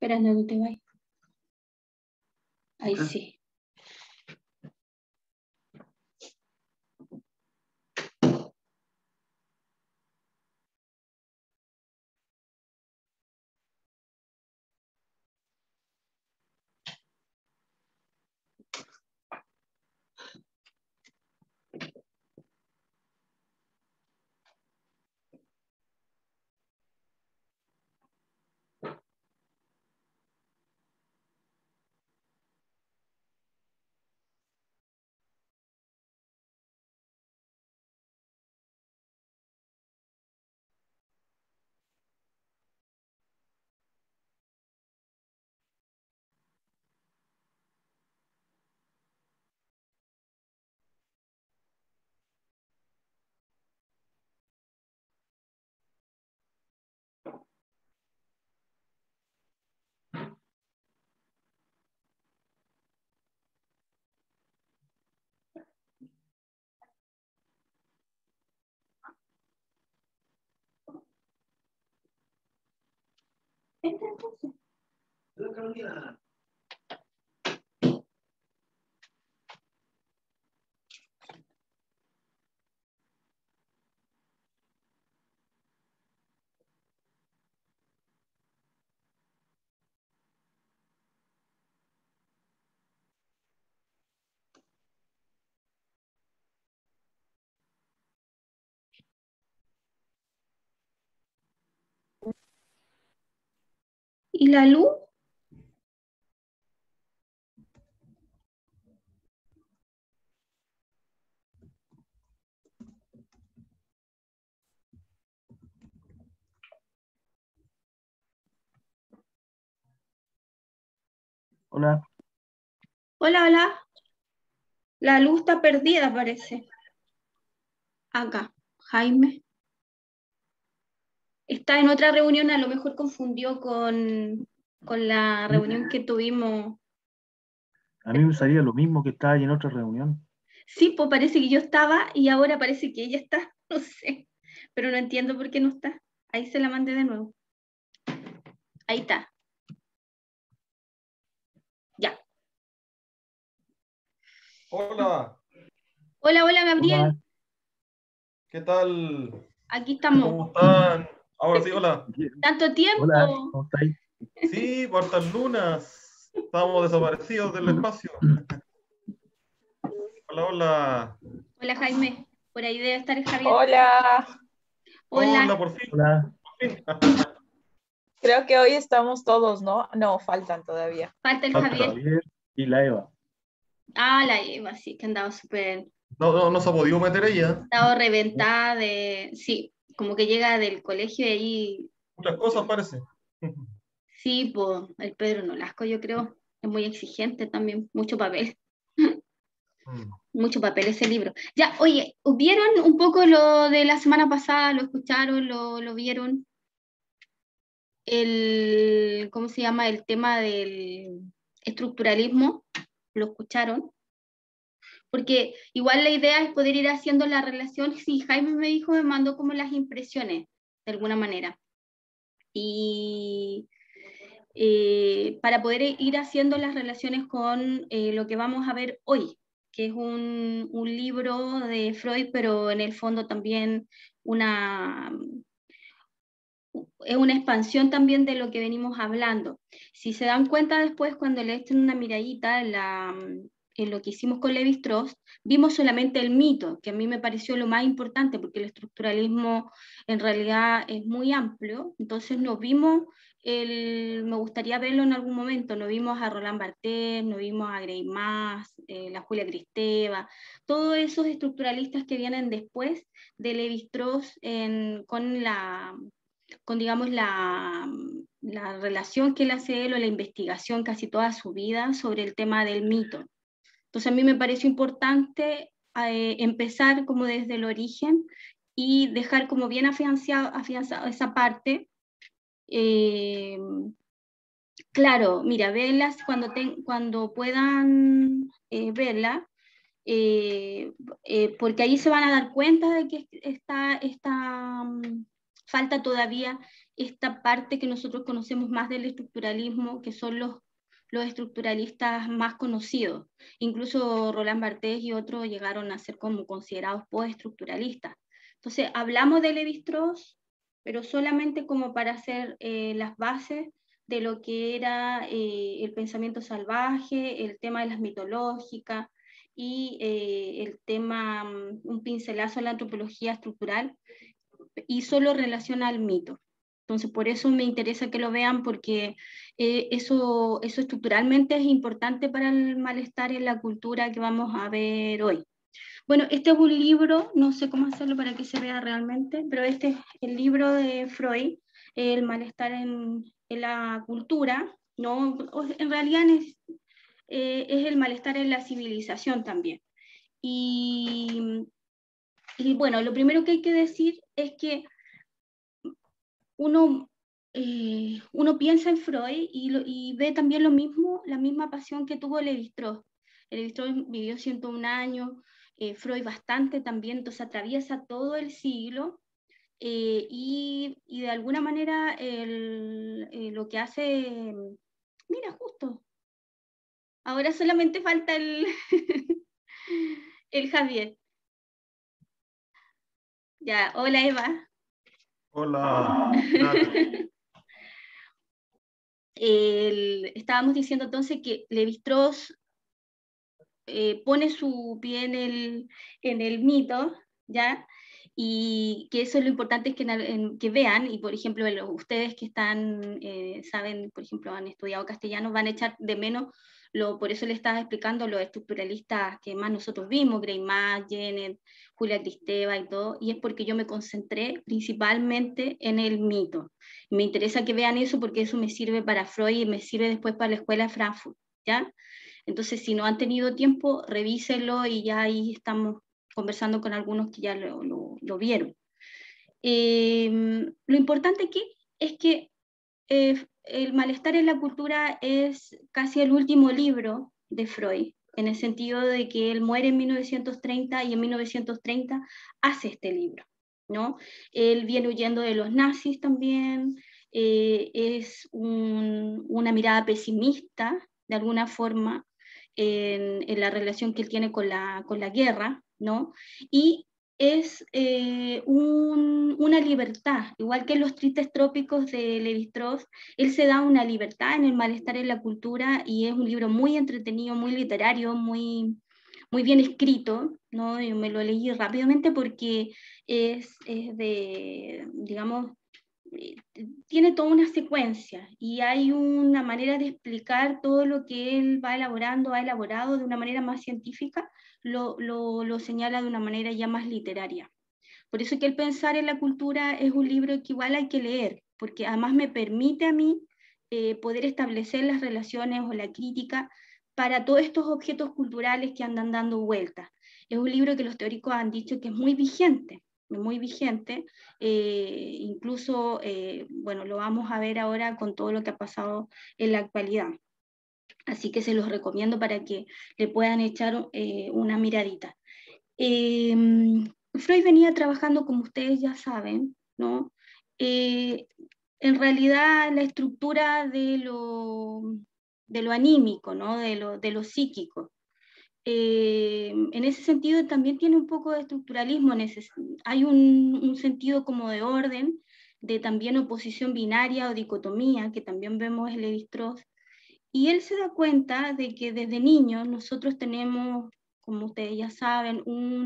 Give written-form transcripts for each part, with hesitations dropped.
Espera, no te vayas. Ahí sí. ¿Y la luz? Hola. Hola, hola. La luz está perdida, parece. Acá, Jaime. Está en otra reunión, a lo mejor confundió con la reunión que tuvimos. A mí me salía lo mismo que estaba ahí en otra reunión. Sí, pues parece que yo estaba y ahora parece que ella está, no sé, pero no entiendo por qué no está. Ahí se la mandé de nuevo. Ahí está. Ya. Hola, Hola, hola, Hola. Gabriel. ¿qué tal? Aquí estamos. ¿Cómo están? Ahora sí, hola. Bien. Tanto Hola, tiempo. ¿cómo estáis? Sí, por hartas lunas. Estábamos desaparecidos del espacio. Hola, hola. Hola, Jaime. Por ahí debe estar el Javier. Hola, Hola, Hola. por fin. Hola. Por fin. creo que hoy estamos todos, ¿no? No, faltan todavía. Falta el Falta Javier. Javier y la Eva. Ah, la Eva, sí, que andaba súper, No se ha podido meter ella. estaba reventada de, sí, como que llega del colegio y ahí, Muchas cosas parece. sí, pues el Pedro Nolasco yo creo, es muy exigente también, mucho papel, Mm. mucho papel ese libro. Ya, oye, ¿vieron un poco lo de la semana pasada? ¿Lo escucharon? ¿Lo vieron? ¿Cómo se llama? El tema del estructuralismo, ¿lo escucharon? Porque igual la idea es poder ir haciendo la relación, si Jaime me dijo, me mandó como las impresiones, de alguna manera. Y para poder ir haciendo las relaciones con lo que vamos a ver hoy, que es un libro de Freud, pero en el fondo también una, es una expansión también de lo que venimos hablando. Si se dan cuenta después, cuando le echen una miradita en lo que hicimos con Levi-Strauss, vimos solamente el mito, que a mí me pareció lo más importante, porque el estructuralismo en realidad es muy amplio, entonces no vimos, me gustaría verlo en algún momento, no vimos a Roland Barthes, no vimos a Gray Maas, la Julia Kristeva, todos esos estructuralistas que vienen después de Levi-Strauss con digamos, la relación que él hace él o la investigación casi toda su vida sobre el tema del mito. Entonces a mí me pareció importante empezar como desde el origen y dejar como bien afianzado esa parte. Eh, claro, mira, verlas cuando puedan verla, porque ahí se van a dar cuenta de que está falta todavía esta parte que nosotros conocemos más del estructuralismo, que son los estructuralistas más conocidos. Incluso Roland Barthes y otros llegaron a ser como considerados postestructuralistas. Entonces, hablamos de Lévi-Strauss, pero solamente como para hacer las bases de lo que era el pensamiento salvaje, el tema de las mitológicas y el tema, un pincelazo en la antropología estructural, y solo relaciona al mito. Entonces, por eso me interesa que lo vean, porque eso estructuralmente es importante para el malestar en la cultura que vamos a ver hoy. Bueno, este es un libro, no sé cómo hacerlo para que se vea realmente, pero este es el libro de Freud, El malestar en la cultura, ¿no? En realidad es el malestar en la civilización también. Y bueno, lo primero que hay que decir es que uno piensa en Freud y ve también lo mismo, la misma pasión que tuvo Lévi-Strauss. Lévi-Strauss vivió 101 años, Freud bastante también, entonces atraviesa todo el siglo, y de alguna manera lo que hace, mira, justo, ahora solamente falta el, el Javier. Ya, hola Eva. Hola, Nati. Estábamos diciendo entonces que Lévi-Strauss pone su pie en el mito, ¿ya? Y que eso es lo importante, es que vean, y por ejemplo ustedes que están, saben, por ejemplo, han estudiado castellano, van a echar de menos, por eso le estaba explicando los estructuralistas que más nosotros vimos, Greimas, Jenner, Julia Kristeva y todo, y es porque yo me concentré principalmente en el mito. Y me interesa que vean eso porque eso me sirve para Freud y me sirve después para la escuela de Frankfurt, ¿ya? Entonces, si no han tenido tiempo, revísenlo y ya ahí estamos conversando con algunos que ya lo vieron. Lo importante aquí es que El malestar en la cultura es casi el último libro de Freud, en el sentido de que él muere en 1930 y en 1930 hace este libro, ¿no? Él viene huyendo de los nazis también, es una mirada pesimista, de alguna forma, en la relación que él tiene con la guerra, ¿no? Y es una libertad, igual que en Los tristes trópicos de Lévi-Strauss, él se da una libertad en El malestar en la cultura, y es un libro muy entretenido, muy literario, muy, muy bien escrito, ¿no? Yo me lo leí rápidamente porque es de, digamos, tiene toda una secuencia y hay una manera de explicar todo lo que él va elaborando, ha elaborado de una manera más científica, lo señala de una manera ya más literaria. Por eso que El pensar en la cultura es un libro que igual hay que leer, porque además me permite a mí poder establecer las relaciones o la crítica para todos estos objetos culturales que andan dando vueltas. Es un libro que los teóricos han dicho que es muy vigente, incluso, bueno, lo vamos a ver ahora con todo lo que ha pasado en la actualidad. Así que se los recomiendo para que le puedan echar una miradita. Freud venía trabajando, como ustedes ya saben, ¿no? En realidad la estructura de lo anímico, ¿no? de lo psíquico. En ese sentido también tiene un poco de estructuralismo, hay un sentido como de orden, de también oposición binaria o dicotomía, que también vemos en Lévi-Strauss, y él se da cuenta de que desde niños nosotros tenemos, como ustedes ya saben,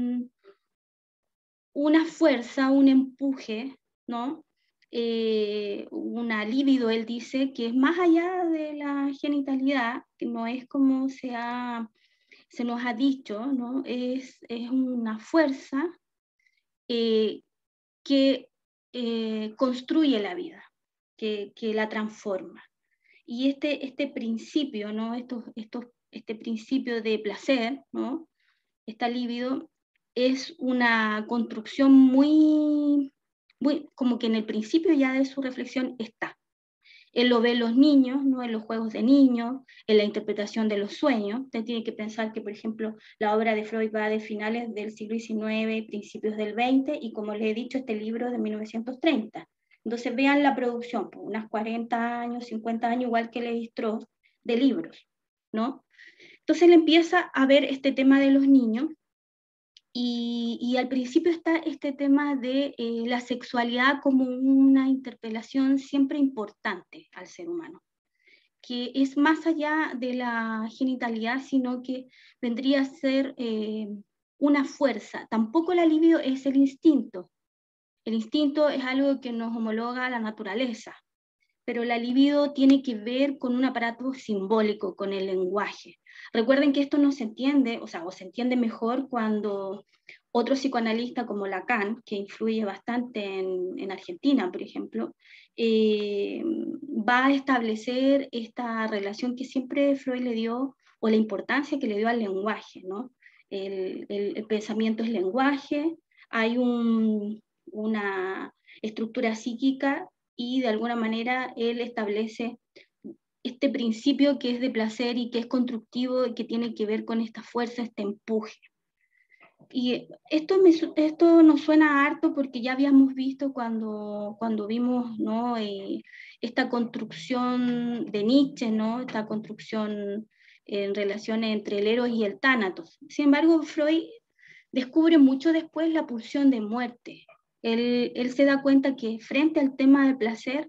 una fuerza, un empuje, ¿no? Una libido, él dice, que es más allá de la genitalidad, que no es como se nos ha dicho, ¿no? Es una fuerza que construye la vida, que la transforma. Y este principio, ¿no? Este principio de placer, ¿no? Esta libido es una construcción muy, como que en el principio ya de su reflexión está. Él lo ve en los niños, ¿no? En los juegos de niños, en la interpretación de los sueños. Usted tiene que pensar que, por ejemplo, la obra de Freud va de finales del siglo XIX, principios del XX, y como les he dicho, este libro es de 1930. Entonces vean la producción, por unas 40 años, 50 años, igual que Lévi-Strauss, de libros, ¿no? Entonces él empieza a ver este tema de los niños, y al principio está este tema de la sexualidad como una interpelación siempre importante al ser humano, que es más allá de la genitalidad, sino que vendría a ser una fuerza. Tampoco la libido es el instinto. El instinto es algo que nos homologa a la naturaleza, pero la libido tiene que ver con un aparato simbólico, con el lenguaje. Recuerden que esto no se entiende, o sea, o se entiende mejor cuando otro psicoanalista como Lacan, que influye bastante en Argentina, por ejemplo, va a establecer esta relación que siempre Freud le dio, o la importancia que le dio al lenguaje, ¿no? El pensamiento es lenguaje, hay una estructura psíquica, y de alguna manera él establece este principio que es de placer y que es constructivo y que tiene que ver con esta fuerza, este empuje. Y esto nos suena harto porque ya habíamos visto cuando vimos, ¿no? Esta construcción de Nietzsche, ¿no? Esta construcción en relaciones entre el Eros y el Tánatos. Sin embargo, Freud descubre mucho después la pulsión de muerte. Él se da cuenta que frente al tema del placer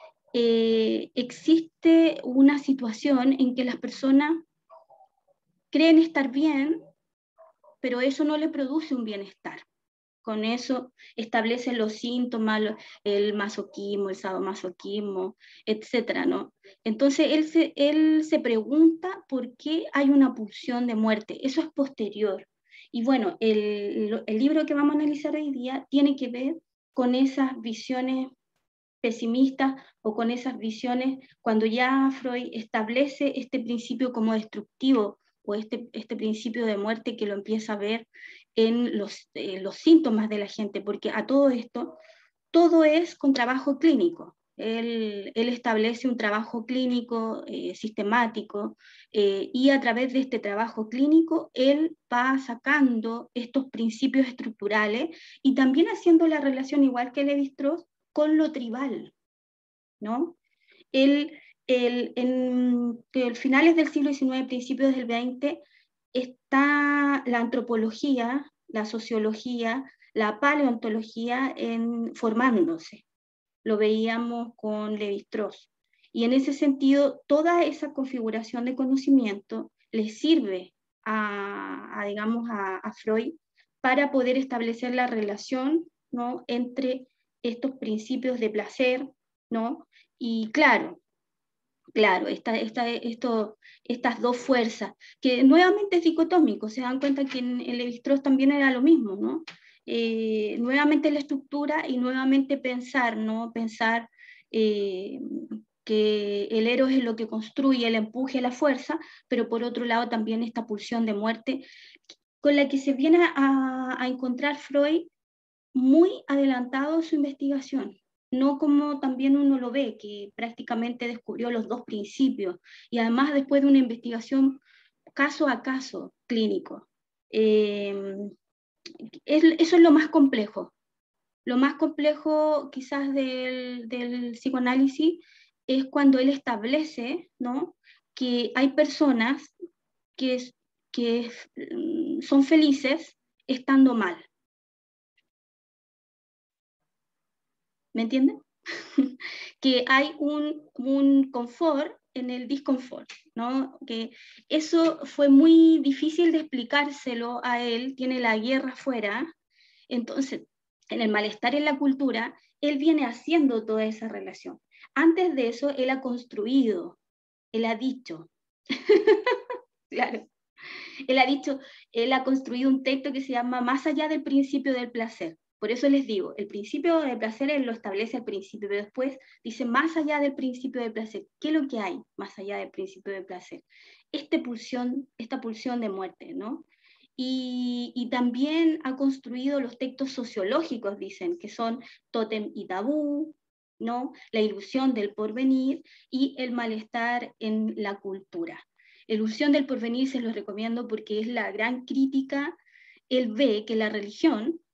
existe una situación en que las personas creen estar bien, pero eso no le produce un bienestar. Con eso establecen los síntomas, el masoquismo, el sadomasoquismo, etcétera, ¿no? Entonces él se pregunta por qué hay una pulsión de muerte. Eso es posterior. Y bueno, el libro que vamos a analizar hoy día tiene que ver con esas visiones pesimistas o con esas visiones cuando ya Freud establece este principio como destructivo, o este principio de muerte que lo empieza a ver en los síntomas de la gente, porque a todo esto, todo es con trabajo clínico. Él establece un trabajo clínico sistemático, y a través de este trabajo clínico él va sacando estos principios estructurales y también haciendo la relación, igual que Lévi-Strauss, con lo tribal, ¿no? En finales del siglo XIX, principios del XX, está la antropología, la sociología, la paleontología formándose. Lo veíamos con Lévi-Strauss. Y en ese sentido, toda esa configuración de conocimiento le sirve digamos, a Freud para poder establecer la relación, ¿no? Entre estos principios de placer, ¿no? Y claro, estas dos fuerzas, que nuevamente es dicotómico, se dan cuenta que en Lévi-Strauss también era lo mismo, ¿no? Nuevamente la estructura y nuevamente pensar, ¿no? Pensar que el héroe es lo que construye el empuje, la fuerza, pero por otro lado también esta pulsión de muerte con la que se viene a encontrar Freud muy adelantado su investigación, no como también uno lo ve, que prácticamente descubrió los dos principios, y además después de una investigación caso a caso clínico. Eso es lo más complejo. Lo más complejo quizás del psicoanálisis es cuando él establece, ¿no? Que hay personas que, que son felices estando mal. ¿Me entienden? Que hay un confort en el disconfort, ¿no? Que eso fue muy difícil de explicárselo a él, tiene la guerra afuera, entonces en el malestar en la cultura, él viene haciendo toda esa relación. Antes de eso, él ha construido, él ha dicho, claro, él ha construido un texto que se llama Más allá del principio del placer. Por eso les digo, el principio del placer él lo establece al principio, pero después dice más allá del principio del placer. ¿Qué es lo que hay más allá del principio del placer? Esta pulsión de muerte, ¿no? Y también ha construido los textos sociológicos, dicen, que son tótem y tabú, ¿no? La ilusión del porvenir y el malestar en la cultura. Ilusión del porvenir se los recomiendo porque es la gran crítica. Él ve que la religión,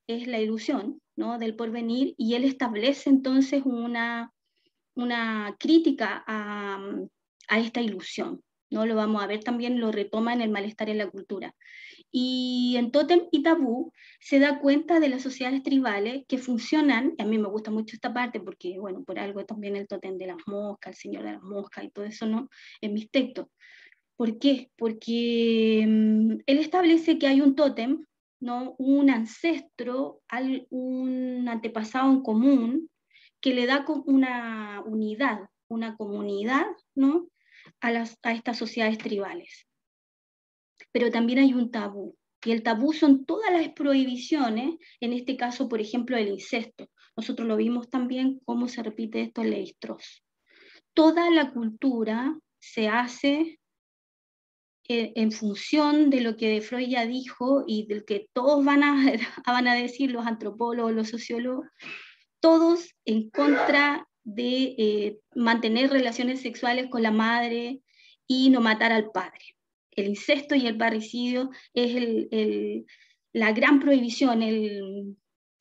es la ilusión, ¿no?, del porvenir, y él establece entonces una crítica a esta ilusión, ¿no? Lo vamos a ver también, lo retoma en el malestar en la cultura. Y en Tótem y Tabú se da cuenta de las sociedades tribales que funcionan, y a mí me gusta mucho esta parte porque, bueno, por algo también el tótem de las moscas, el señor de las moscas y todo eso, ¿no?, en mis textos. ¿Por qué? Porque él establece que hay un tótem, ¿no?, un ancestro, un antepasado en común, que le da una unidad, una comunidad, ¿no?, a estas sociedades tribales. Pero también hay un tabú, y el tabú son todas las prohibiciones, en este caso, por ejemplo, el incesto. Nosotros lo vimos también cómo se repite esto en Levi-Strauss. Toda la cultura se hace en función de lo que Freud ya dijo y del que todos van a decir, los antropólogos, los sociólogos, todos en contra de mantener relaciones sexuales con la madre y no matar al padre. El incesto y el parricidio es la gran prohibición, el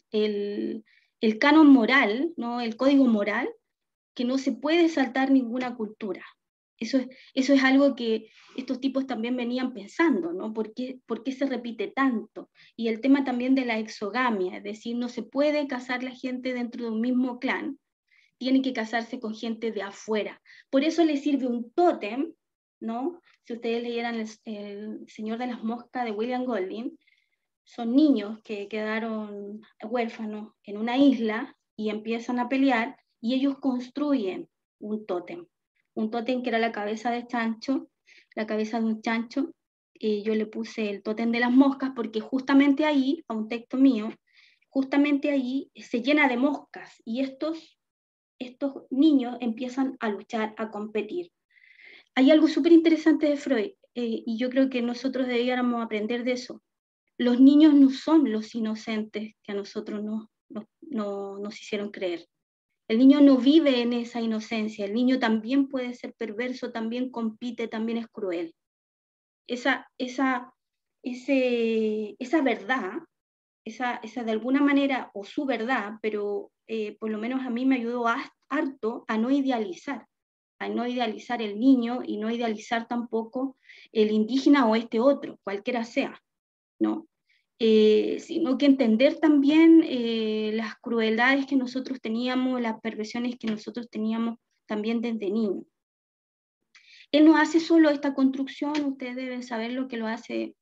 canon moral, ¿no?, el código moral, que no se puede saltar ninguna cultura. Eso es algo que estos tipos también venían pensando, ¿no? ¿Por qué se repite tanto? Y el tema también de la exogamia, es decir, no se puede casar la gente dentro de un mismo clan, tiene que casarse con gente de afuera. Por eso le sirve un tótem, ¿no? Si ustedes leyeran el Señor de las Moscas de William Golding, son niños que quedaron huérfanos en una isla y empiezan a pelear, y ellos construyen un tótem que era la cabeza de chancho, la cabeza de un chancho. Yo le puse el tótem de las moscas porque justamente ahí, a un texto mío, justamente ahí se llena de moscas, y estos niños empiezan a luchar, a competir. Hay algo súper interesante de Freud, y yo creo que nosotros debiéramos aprender de eso. Los niños no son los inocentes que a nosotros nos hicieron creer. El niño no vive en esa inocencia, el niño también puede ser perverso, también compite, también es cruel. Esa verdad, esa de alguna manera, o su verdad, pero por lo menos a mí me ayudó harto a no idealizar el niño y no idealizar tampoco el indígena o este otro, cualquiera sea, ¿no? Sino que entender también las crueldades que nosotros teníamos, las perversiones que nosotros teníamos también desde niños. Él no hace solo esta construcción, ustedes deben saber lo que lo hace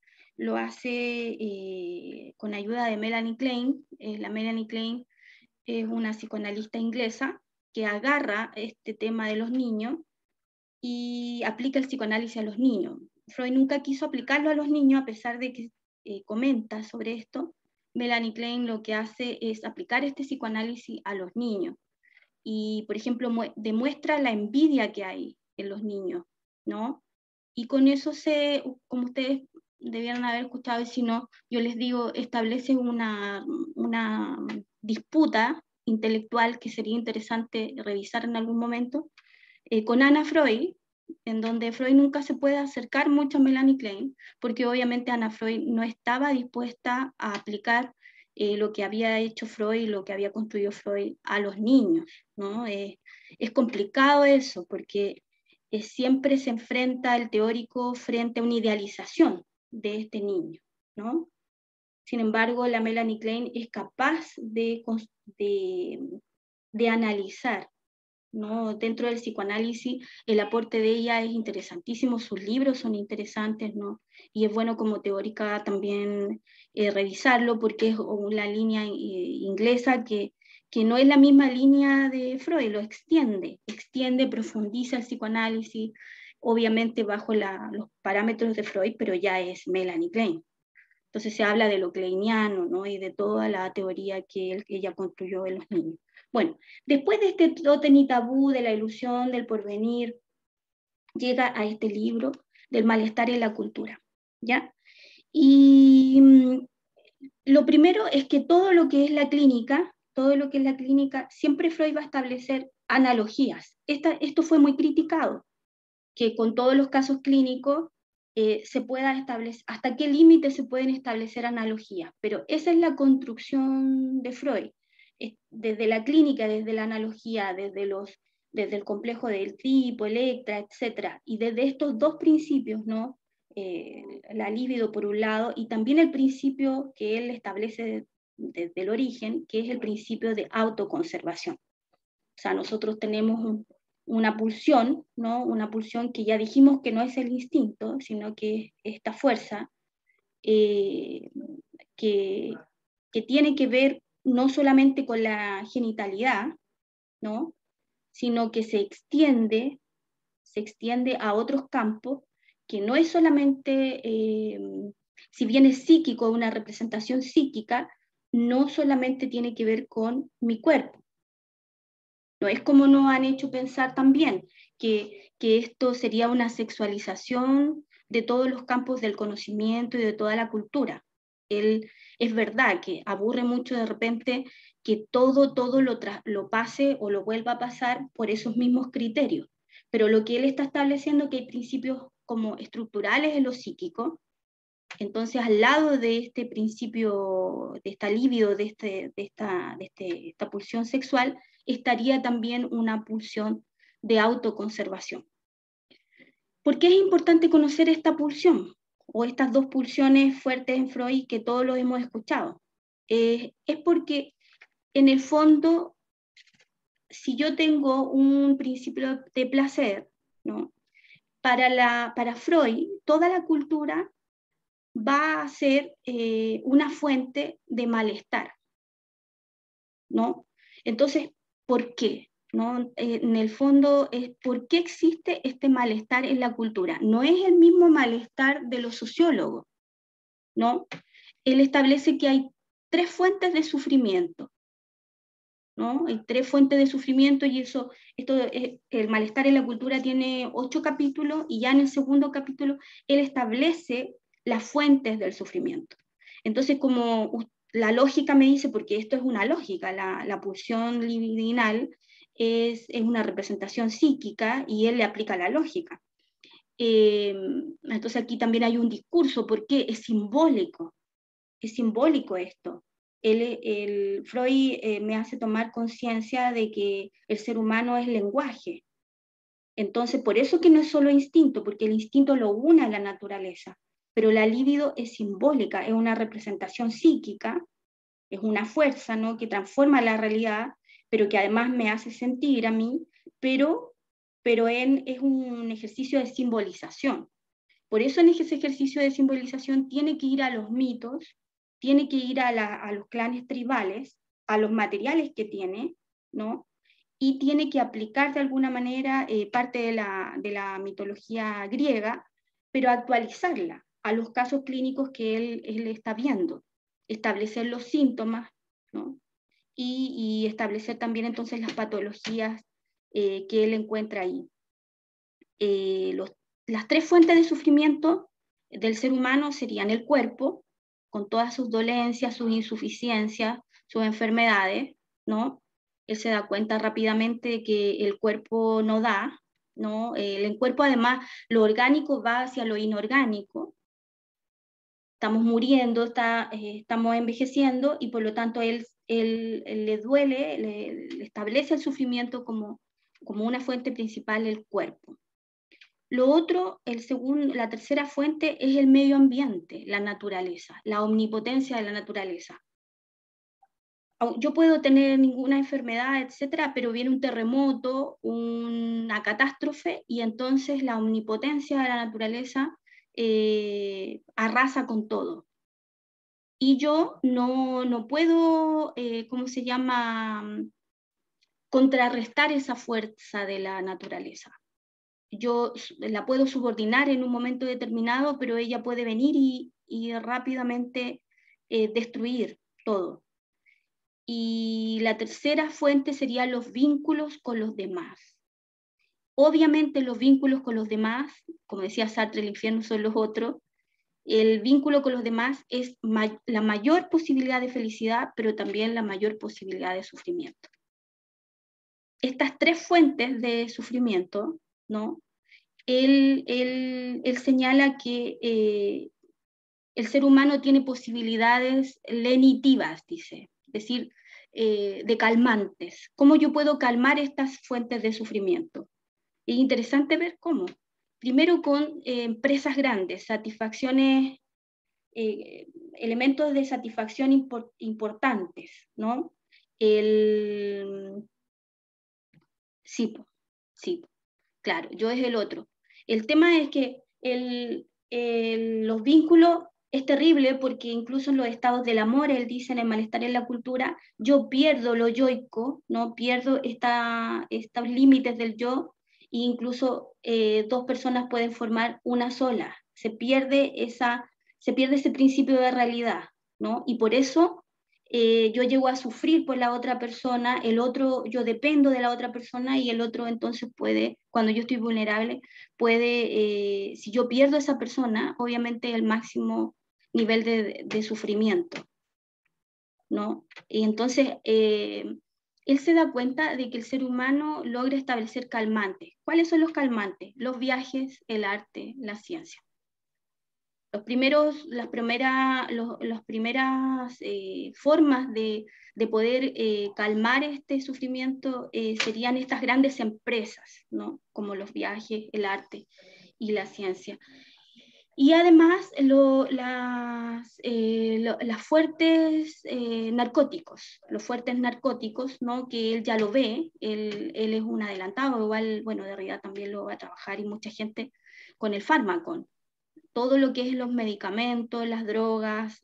con ayuda de Melanie Klein. La Melanie Klein es una psicoanalista inglesa que agarra este tema de los niños y aplica el psicoanálisis a los niños. Freud nunca quiso aplicarlo a los niños, a pesar de que comenta sobre esto. Melanie Klein lo que hace es aplicar este psicoanálisis a los niños. Y, por ejemplo, demuestra la envidia que hay en los niños, ¿no? Y con eso como ustedes debieran haber escuchado, y si no, yo les digo, establece una disputa intelectual que sería interesante revisar en algún momento, con Anna Freud, en donde Freud nunca se puede acercar mucho a Melanie Klein, porque obviamente Anna Freud no estaba dispuesta a aplicar lo que había hecho Freud, lo que había construido Freud a los niños, ¿no? Es complicado eso, porque siempre se enfrenta el teórico frente a una idealización de este niño, ¿no? Sin embargo, la Melanie Klein es capaz de analizar, ¿no? Dentro del psicoanálisis, el aporte de ella es interesantísimo, sus libros son interesantes, ¿no? Y es bueno como teórica también revisarlo, porque es una línea inglesa que no es la misma línea de Freud, lo extiende, profundiza el psicoanálisis, obviamente bajo los parámetros de Freud, pero ya es Melanie Klein. Entonces se habla de lo kleiniano, ¿no? Y de toda la teoría que ella construyó en los niños. Bueno, después de este tótem y tabú, de la ilusión, del porvenir, llega a este libro del malestar en la cultura, ¿ya? Y lo primero es que todo lo que es la clínica, siempre Freud va a establecer analogías. Esto fue muy criticado, que con todos los casos clínicos se pueda establecer, hasta qué límite se pueden establecer analogías. Pero esa es la construcción de Freud, desde la clínica, desde la analogía, desde el complejo del tipo, Electra, etc. Y desde estos dos principios, ¿no? La libido por un lado, y también el principio que él establece desde el origen, que es el principio de autoconservación. O sea, nosotros tenemos una pulsión, ¿no? Una pulsión que ya dijimos que no es el instinto, sino que es esta fuerza que tiene que ver no solamente con la genitalidad, ¿no? Sino que se extiende a otros campos, que no es solamente, si bien es psíquico, una representación psíquica, no solamente tiene que ver con mi cuerpo. No es como nos han hecho pensar también que esto sería una sexualización de todos los campos del conocimiento y de toda la cultura. Es verdad que aburre mucho de repente que todo lo pase o lo vuelva a pasar por esos mismos criterios, pero lo que él está estableciendo es que hay principios como estructurales en lo psíquico. Entonces, al lado de este principio, de esta libido, de esta pulsión sexual, estaría también una pulsión de autoconservación. ¿Por qué es importante conocer esta pulsión? O estas dos pulsiones fuertes en Freud que todos los hemos escuchado. Es porque, en el fondo, si yo tengo un principio de placer, ¿no? Para Freud, toda la cultura va a ser una fuente de malestar, ¿no? Entonces, ¿por qué? ¿No? En el fondo, ¿por qué existe este malestar en la cultura? No es el mismo malestar de los sociólogos, ¿no? Él establece que hay 3 fuentes de sufrimiento, ¿no? Hay 3 fuentes de sufrimiento y el malestar en la cultura tiene 8 capítulos y ya en el segundo capítulo él establece las fuentes del sufrimiento. Entonces, como la lógica me dice, porque esto es una lógica, la pulsión libidinal es una representación psíquica y él le aplica la lógica. Entonces aquí también hay un discurso, porque es simbólico esto. Freud me hace tomar conciencia de que el ser humano es lenguaje. Entonces, por eso que no es solo instinto, porque el instinto lo une a la naturaleza, pero la libido es simbólica, es una representación psíquica, es una fuerza, ¿no? Que transforma la realidad, pero que además me hace sentir a mí, pero es un ejercicio de simbolización. Por eso en ese ejercicio de simbolización tiene que ir a los mitos, tiene que ir a los clanes tribales, a los materiales que tiene, ¿no? Y tiene que aplicar de alguna manera parte de la mitología griega, pero actualizarla a los casos clínicos que él está viendo, establecer los síntomas, ¿no? Y establecer también entonces las patologías que él encuentra ahí. Las 3 fuentes de sufrimiento del ser humano serían el cuerpo, con todas sus dolencias, sus insuficiencias, sus enfermedades, ¿no? Él se da cuenta rápidamente de que el cuerpo no da, ¿no? El cuerpo además, lo orgánico va hacia lo inorgánico. Estamos muriendo, estamos envejeciendo y por lo tanto él le duele, le establece el sufrimiento como una fuente principal del cuerpo. Lo otro, la tercera fuente es el medio ambiente, la naturaleza, la omnipotencia de la naturaleza. Yo puedo tener ninguna enfermedad, etcétera, pero viene un terremoto, una catástrofe, y entonces la omnipotencia de la naturaleza arrasa con todo. Y yo no puedo, ¿cómo se llama?, contrarrestar esa fuerza de la naturaleza. Yo la puedo subordinar en un momento determinado, pero ella puede venir y rápidamente destruir todo. Y la tercera fuente serían los vínculos con los demás. Obviamente los vínculos con los demás, como decía Sartre, el infierno son los otros, el vínculo con los demás es la mayor posibilidad de felicidad, pero también la mayor posibilidad de sufrimiento. Estas 3 fuentes de sufrimiento, ¿no?, él señala que el ser humano tiene posibilidades lenitivas, dice, es decir, de calmantes. ¿Cómo yo puedo calmar estas fuentes de sufrimiento? Es interesante ver cómo. Primero con empresas grandes, satisfacciones, elementos de satisfacción importantes, ¿no? Sí, sí, claro, yo es el otro. El tema es que los vínculos es terrible porque incluso en los estados del amor, él dice en el malestar en la cultura, yo pierdo lo yoico, ¿no? Pierdo estos límites del yo, e incluso dos personas pueden formar una sola. Se pierde ese principio de realidad, ¿no? Y por eso yo llego a sufrir por la otra persona, el otro, yo dependo de la otra persona y el otro entonces puede, cuando yo estoy vulnerable, puede, si yo pierdo a esa persona, obviamente el máximo nivel de sufrimiento, ¿no? Y entonces él se da cuenta de que el ser humano logra establecer calmantes. ¿Cuáles son los calmantes? Los viajes, el arte, la ciencia. Las primeras formas de poder calmar este sufrimiento serían estas grandes empresas, ¿no? Como los viajes, el arte y la ciencia. Y además las fuertes narcóticos, los fuertes narcóticos, ¿no? Que él ya lo ve, él es un adelantado, igual, bueno, Derrida también lo va a trabajar y mucha gente con el fármaco. Todo lo que es los medicamentos, las drogas,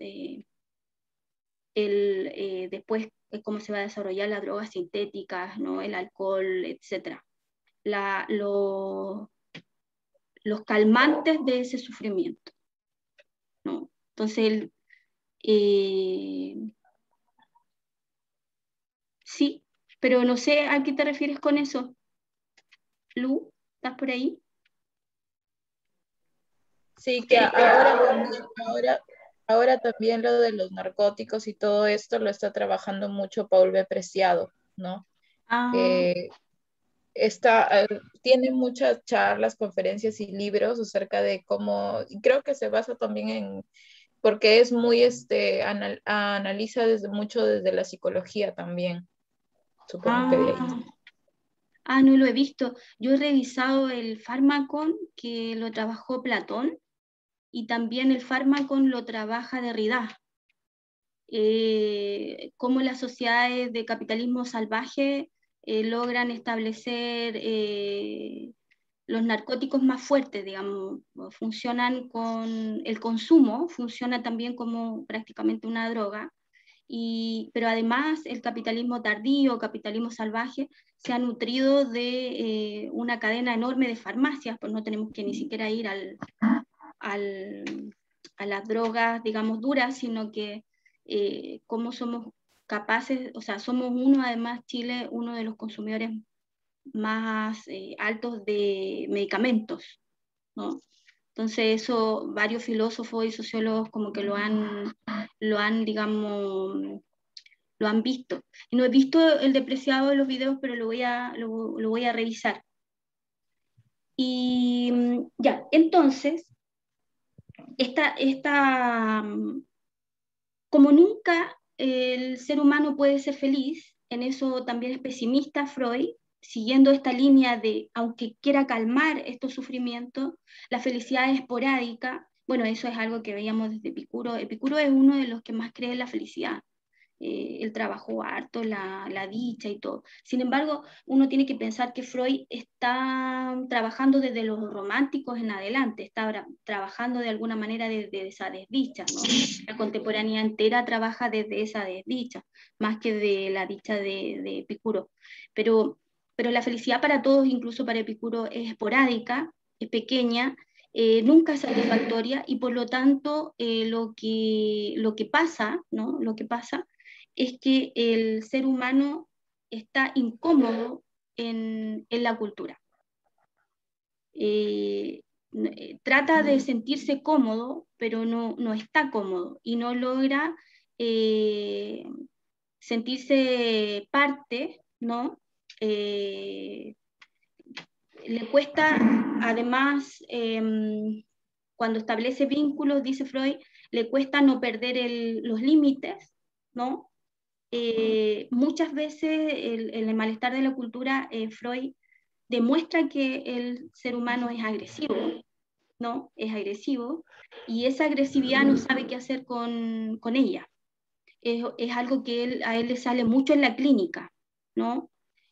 después cómo se va a desarrollar las drogas sintéticas, ¿no? El alcohol, etc. Los calmantes de ese sufrimiento, ¿no? Entonces, sí, pero no sé a qué te refieres con eso. Lu, ¿estás por ahí? Sí, que ahora también lo de los narcóticos y todo esto lo está trabajando mucho Paul B. Preciado, ¿no? Ah, Tiene muchas charlas, conferencias y libros acerca de cómo, y creo que se basa también porque es muy, analiza mucho desde la psicología también, supongo que de ahí. No lo he visto. Yo he revisado el fármaco que lo trabajó Platón y también el fármaco lo trabaja Derrida. Cómo las sociedades de capitalismo salvaje logran establecer los narcóticos más fuertes, digamos, funcionan con el consumo, funciona también como prácticamente una droga, pero además el capitalismo tardío, capitalismo salvaje, se ha nutrido de una cadena enorme de farmacias, pues no tenemos que ni siquiera ir a las drogas, digamos, duras, sino que cómo somos capaces, o sea, somos además, Chile, uno de los consumidores más altos de medicamentos, ¿no? Entonces eso varios filósofos y sociólogos como que digamos, lo han visto. Y no he visto el Depreciado de los videos, pero lo voy a revisar. Y ya, entonces, como nunca el ser humano puede ser feliz, en eso también es pesimista Freud, siguiendo esta línea de, aunque quiera calmar estos sufrimientos, la felicidad es esporádica. Bueno, eso es algo que veíamos desde Epicuro. Epicuro es uno de los que más cree en la felicidad. Él trabajó harto la dicha y todo. Sin embargo, uno tiene que pensar que Freud está trabajando desde los románticos en adelante, está trabajando de alguna manera desde esa desdicha, ¿no? La contemporánea entera trabaja desde esa desdicha, más que de la dicha de Epicuro. Pero la felicidad para todos, incluso para Epicuro, es esporádica, es pequeña, nunca es satisfactoria y por lo tanto lo que pasa, ¿no? Lo que pasa es que el ser humano está incómodo en la cultura. Trata de sentirse cómodo, pero no está cómodo y no logra sentirse parte, ¿no? le cuesta, además, cuando establece vínculos, dice Freud, le cuesta no perder los límites, ¿no? Muchas veces el malestar de la cultura, Freud demuestra que el ser humano es agresivo, ¿no? Es agresivo, y esa agresividad no sabe qué hacer con ella. Es algo que a él le sale mucho en la clínica, ¿no?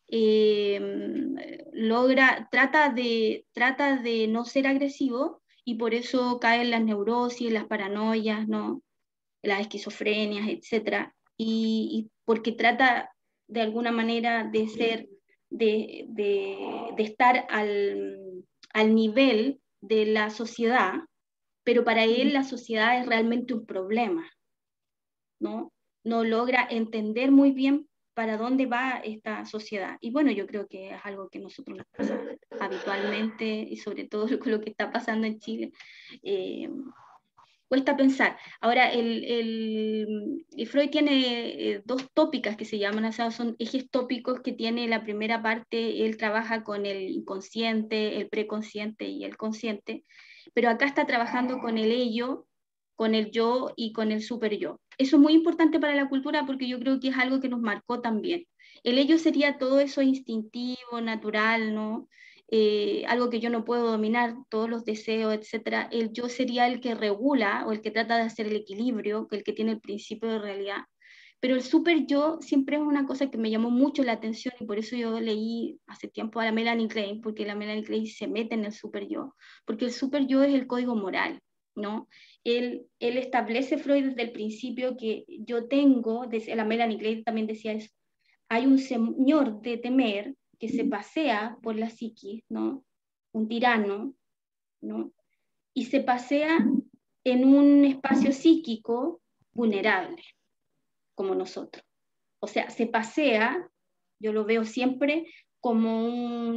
Trata de no ser agresivo, y por eso caen las neurosis, las paranoias, ¿no? Las esquizofrenias, etcétera, y porque trata de alguna manera de ser, de estar al nivel de la sociedad, pero para él la sociedad es realmente un problema, ¿no? No logra entender muy bien para dónde va esta sociedad. Y bueno, yo creo que es algo que nosotros nos pasa habitualmente, y sobre todo con lo que está pasando en Chile. Cuesta pensar. Ahora, Freud tiene dos tópicas que se llaman, o sea, son ejes tópicos que tiene la primera parte. Él trabaja con el inconsciente, el preconsciente y el consciente, pero acá está trabajando con el ello, con el yo y con el super yo. Eso es muy importante para la cultura, porque yo creo que es algo que nos marcó también. El ello sería todo eso instintivo, natural, ¿no? Algo que yo no puedo dominar, todos los deseos, etcétera. El yo sería el que regula, o el que trata de hacer el equilibrio, el que tiene el principio de realidad. Pero el super yo siempre es una cosa que me llamó mucho la atención, y por eso yo leí hace tiempo a la Melanie Klein, porque la Melanie Klein se mete en el super yo, porque el super yo es el código moral, ¿no? Él establece, Freud, desde el principio, que yo tengo, la Melanie Klein también decía eso, hay un señor de temer que se pasea por la psiquis, ¿no? Un tirano, ¿no? Y se pasea en un espacio psíquico vulnerable, como nosotros. O sea, se pasea, yo lo veo siempre como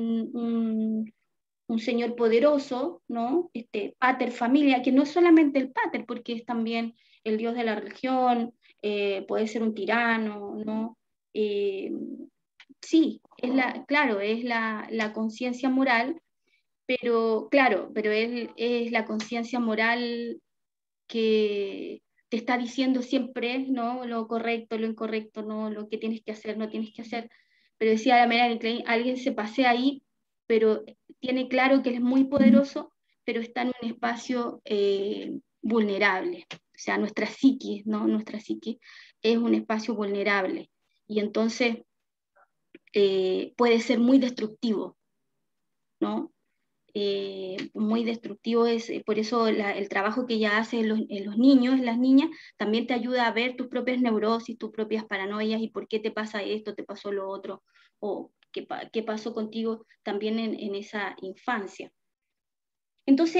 un señor poderoso, ¿no? Pater familia, que no es solamente el pater, porque es también el dios de la religión, puede ser un tirano, ¿no? Sí, claro, es la conciencia moral, pero claro, pero es la conciencia moral que te está diciendo siempre, ¿no? Lo correcto, lo incorrecto, ¿no? Lo que tienes que hacer, no tienes que hacer. Pero decía la Melanie Klein, alguien se pasea ahí, pero tiene claro que él es muy poderoso, pero está en un espacio vulnerable. O sea, nuestra psiquis, ¿no? Nuestra psiquis es un espacio vulnerable. Y entonces puede ser muy destructivo, ¿no? Muy destructivo es, por eso el trabajo que ella hace en los niños, en las niñas, también te ayuda a ver tus propias neurosis, tus propias paranoias, y por qué te pasa esto, te pasó lo otro, o qué pasó contigo también en esa infancia. Entonces,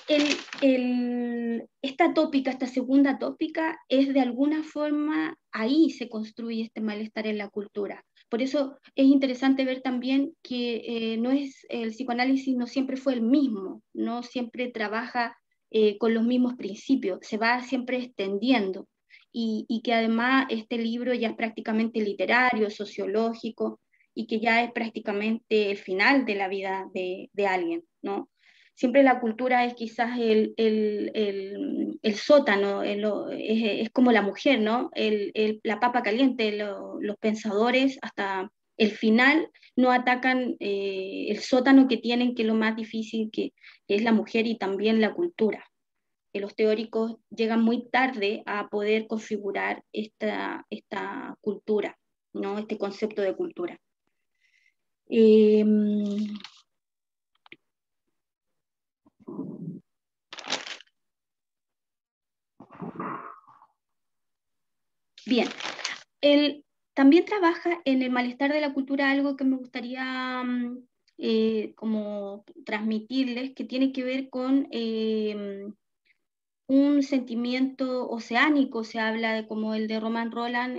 esta segunda tópica, es de alguna forma, ahí se construye este malestar en la cultura. Por eso es interesante ver también que el psicoanálisis no siempre fue el mismo, no siempre trabaja con los mismos principios, se va siempre extendiendo, y que además este libro ya es prácticamente literario, sociológico, y que ya es prácticamente el final de la vida de alguien, ¿no? Siempre la cultura es quizás el sótano, es como la mujer, ¿no? La papa caliente, los pensadores hasta el final no atacan el sótano que tienen, que es lo más difícil, que es la mujer y también la cultura. Que los teóricos llegan muy tarde a poder configurar esta cultura, ¿no? Este concepto de cultura. Bien, él también trabaja en el malestar de la cultura, algo que me gustaría como transmitirles, que tiene que ver con un sentimiento oceánico. Se habla de como el de Romain Rolland.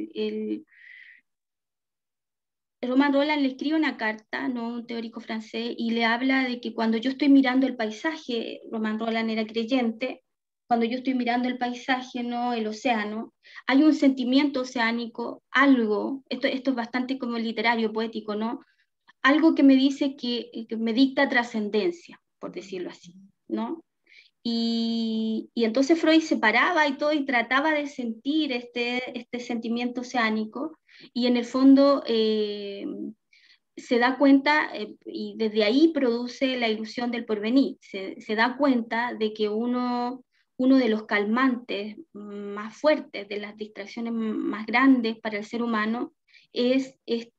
Romain Rolland le escribe una carta, ¿no? Un teórico francés, y le habla de que cuando yo estoy mirando el paisaje, Romain Rolland era creyente, cuando yo estoy mirando el paisaje, ¿no? El océano, hay un sentimiento oceánico, algo, esto es bastante como literario, poético, ¿no? algo que me dice que me dicta trascendencia, por decirlo así, ¿no? Y entonces Freud se paraba y todo y trataba de sentir este sentimiento oceánico y en el fondo se da cuenta y desde ahí produce la ilusión del porvenir. Se da cuenta de que uno de los calmantes más fuertes, de las distracciones más grandes para el ser humano, es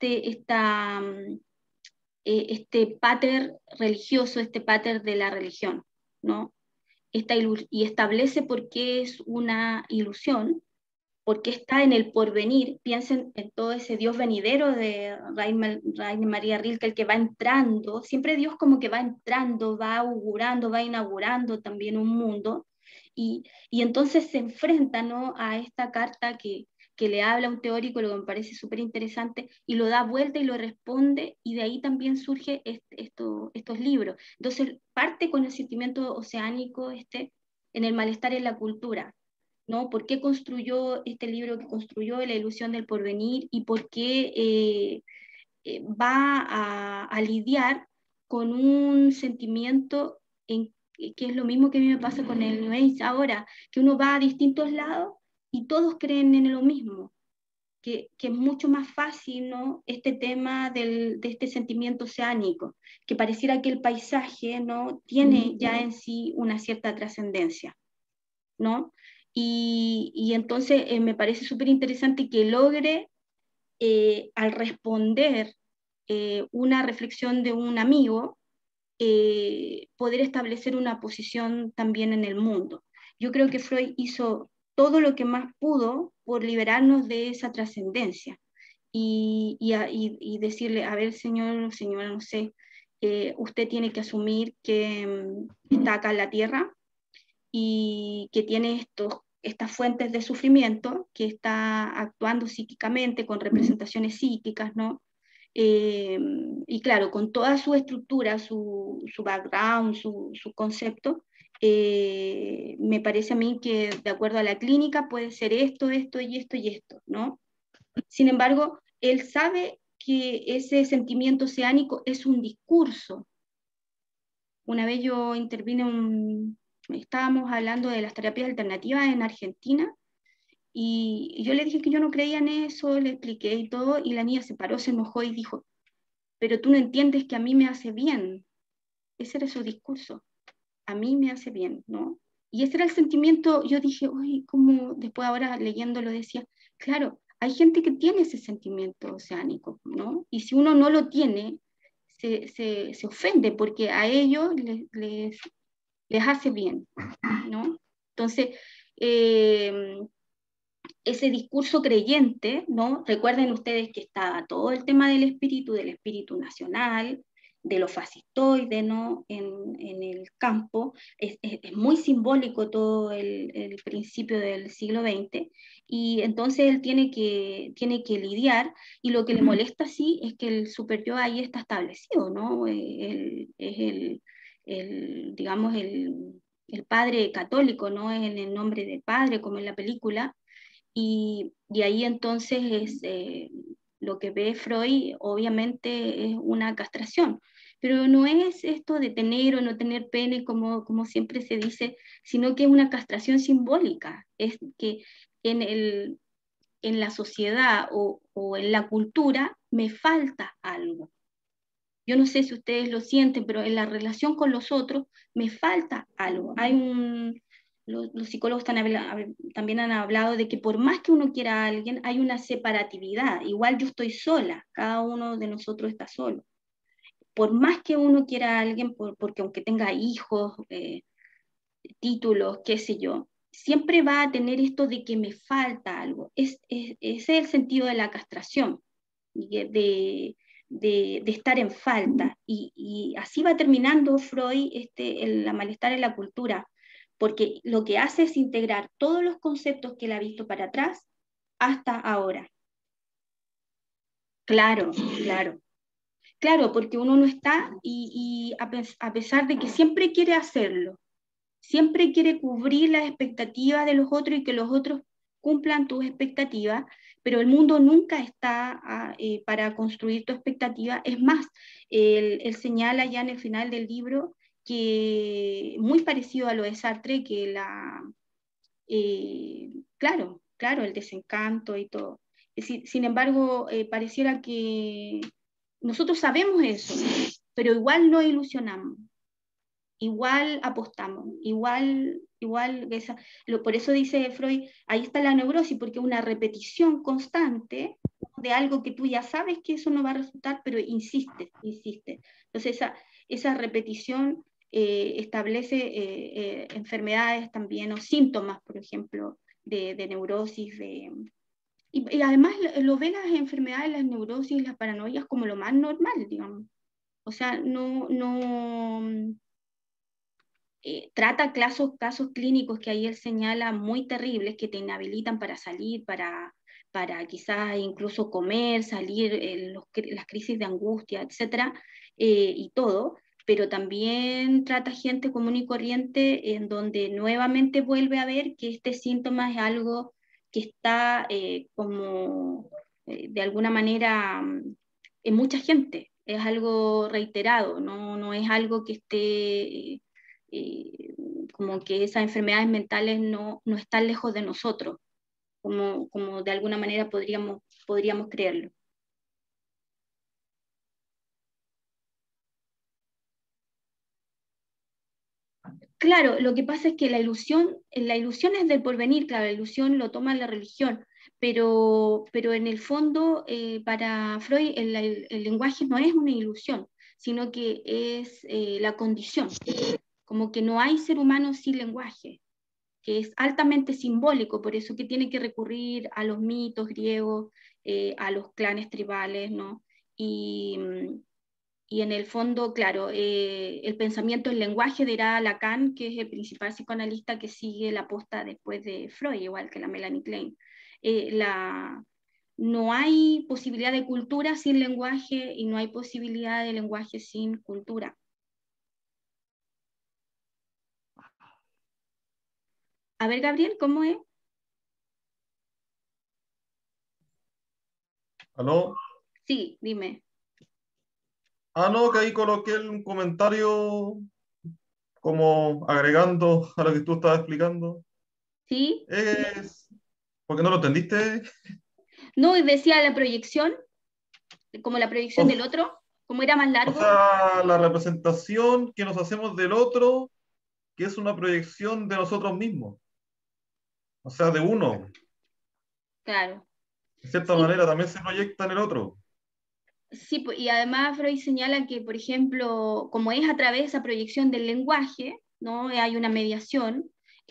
este pater religioso, este pater de la religión, ¿no? Y establece por qué es una ilusión, porque está en el porvenir. Piensen en todo ese Dios venidero de Rainer María Rilke, el que va entrando, siempre Dios como que va entrando, va augurando, va inaugurando también un mundo, y entonces se enfrenta, ¿no?, a esta carta que le habla a un teórico, lo que me parece súper interesante, y lo da vuelta y lo responde, y de ahí también surge estos libros. Entonces parte con el sentimiento oceánico en el malestar en la cultura, ¿no? ¿Por qué construyó este libro que construyó, La ilusión del porvenir? ¿Y por qué va a lidiar con un sentimiento que es lo mismo que a mí me pasa con el New Age ahora, que uno va a distintos lados y todos creen en lo mismo? Que es mucho más fácil, ¿no?, este tema de este sentimiento oceánico, que pareciera que el paisaje, ¿no?, tiene ya en sí una cierta trascendencia, ¿no? Y entonces me parece súper interesante que logre, al responder una reflexión de un amigo, poder establecer una posición también en el mundo. Yo creo que Freud hizo todo lo que más pudo por liberarnos de esa trascendencia y decirle, a ver, señora, no sé, usted tiene que asumir que está acá en la Tierra y que tiene estas fuentes de sufrimiento, que está actuando psíquicamente con representaciones psíquicas, ¿no? Y claro, con toda su estructura, su background, su concepto, me parece a mí que de acuerdo a la clínica puede ser esto, esto y esto y esto, ¿no? Sin embargo, él sabe que ese sentimiento oceánico es un discurso. Una vez yo estábamos hablando de las terapias alternativas en Argentina y yo le dije que yo no creía en eso, le expliqué y todo, y la niña se paró, se enojó y dijo, pero tú no entiendes que a mí me hace bien. Ese era su discurso, a mí me hace bien, ¿no? Y ese era el sentimiento. Yo dije, uy, como después ahora leyéndolo decía, claro, hay gente que tiene ese sentimiento oceánico, ¿no? Y si uno no lo tiene, se ofende porque a ellos les hace bien, ¿no? Entonces, ese discurso creyente, ¿no? Recuerden ustedes que estaba todo el tema del espíritu nacional, de los fascistoides, ¿no?, en el campo. Es muy simbólico todo el principio del siglo XX, y entonces él tiene que lidiar, y lo que le molesta, sí, es que el superyo ahí está establecido, ¿no? Es digamos, el padre católico, ¿no? En el nombre del padre, como en la película, y ahí entonces lo que ve Freud obviamente es una castración, pero no es esto de tener o no tener pene como siempre se dice, sino que es una castración simbólica, es que en la sociedad o en la cultura me falta algo. Yo no sé si ustedes lo sienten, pero en la relación con los otros me falta algo. Los psicólogos también han hablado de que por más que uno quiera a alguien, hay una separatividad. Igual yo estoy sola, cada uno de nosotros está solo. Por más que uno quiera a alguien, porque aunque tenga hijos, títulos, qué sé yo, siempre va a tener esto de que me falta algo. Ese es el sentido de la castración, de estar en falta. Y así va terminando Freud la malestar en la cultura, porque lo que hace es integrar todos los conceptos que él ha visto para atrás hasta ahora. Claro, claro. Claro, porque uno no está y a pesar de que siempre quiere hacerlo, siempre quiere cubrir las expectativas de los otros y que los otros cumplan tus expectativas, pero el mundo nunca está para construir tu expectativa. Es más, él señala ya en el final del libro que, muy parecido a lo de Sartre, que claro, el desencanto y todo. Sin embargo, pareciera que nosotros sabemos eso, pero igual nos ilusionamos, igual apostamos, por eso dice Freud, ahí está la neurosis, porque es una repetición constante de algo que tú ya sabes que eso no va a resultar, pero insiste. Entonces esa repetición establece enfermedades también o síntomas, por ejemplo, de neurosis, y además lo ve las enfermedades, las neurosis, las paranoias como lo más normal, digamos. O sea, trata casos clínicos que ahí él señala muy terribles, que te inhabilitan para salir, para quizás incluso comer, salir, las crisis de angustia, etcétera, y todo, pero también trata gente común y corriente en donde nuevamente vuelve a ver que este síntoma es algo que está como de alguna manera en mucha gente, es algo reiterado, no es algo que esté como que esas enfermedades mentales no están lejos de nosotros, como de alguna manera podríamos creerlo. Claro, lo que pasa es que la ilusión es del porvenir, claro, la ilusión lo toma la religión, pero en el fondo, para Freud, el lenguaje no es una ilusión, sino que es la condición, como que no hay ser humano sin lenguaje, que es altamente simbólico, por eso que tiene que recurrir a los mitos griegos, a los clanes tribales, ¿no? Y en el fondo, claro, el pensamiento, el lenguaje dirá Lacan, que es el principal psicoanalista que sigue la posta después de Freud, igual que la Melanie Klein. No hay posibilidad de cultura sin lenguaje y no hay posibilidad de lenguaje sin cultura. A ver, Gabriel, ¿cómo es? ¿Aló? Sí, dime. No, que ahí coloqué un comentario como agregando a lo que tú estabas explicando. ¿Sí? Es porque no lo entendiste. No, y decía la proyección, como la proyección del O, otro, como era más o largo. sea, la representación que nos hacemos del otro, que es una proyección de nosotros mismos. O sea, de uno. Claro. De cierta Sí, manera también se proyecta en el otro. sí, y además Freud señala que, por ejemplo, como es a través de esa proyección del lenguaje, ¿no? Hay una mediación,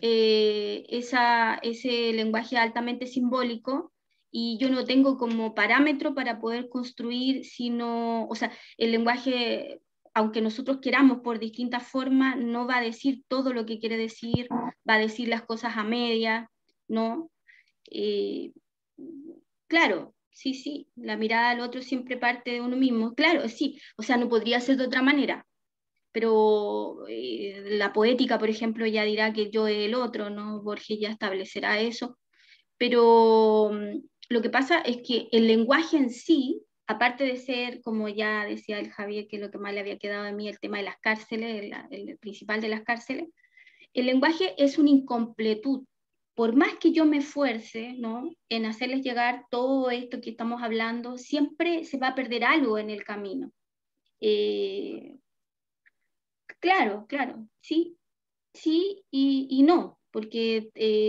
ese lenguaje altamente simbólico, y yo no tengo como parámetro para poder construir, sino, o sea, el lenguaje, aunque nosotros queramos por distintas formas, no va a decir todo lo que quiere decir, va a decir las cosas a medias, ¿no? Eh, claro, sí, la mirada al otro siempre parte de uno mismo, claro, sí, o sea, no podría ser de otra manera, pero la poética, por ejemplo, ya dirá que yo es el otro, ¿no? Borges ya establecerá eso, pero lo que pasa es que el lenguaje en sí, aparte de ser, como ya decía el Javier, que lo que más le había quedado a mí, el tema de las cárceles, el principal de las cárceles, el lenguaje es una incompletud. Por más que yo me esfuerce, ¿no? En hacerles llegar todo esto que estamos hablando, siempre se va a perder algo en el camino. Eh, claro, sí y no, porque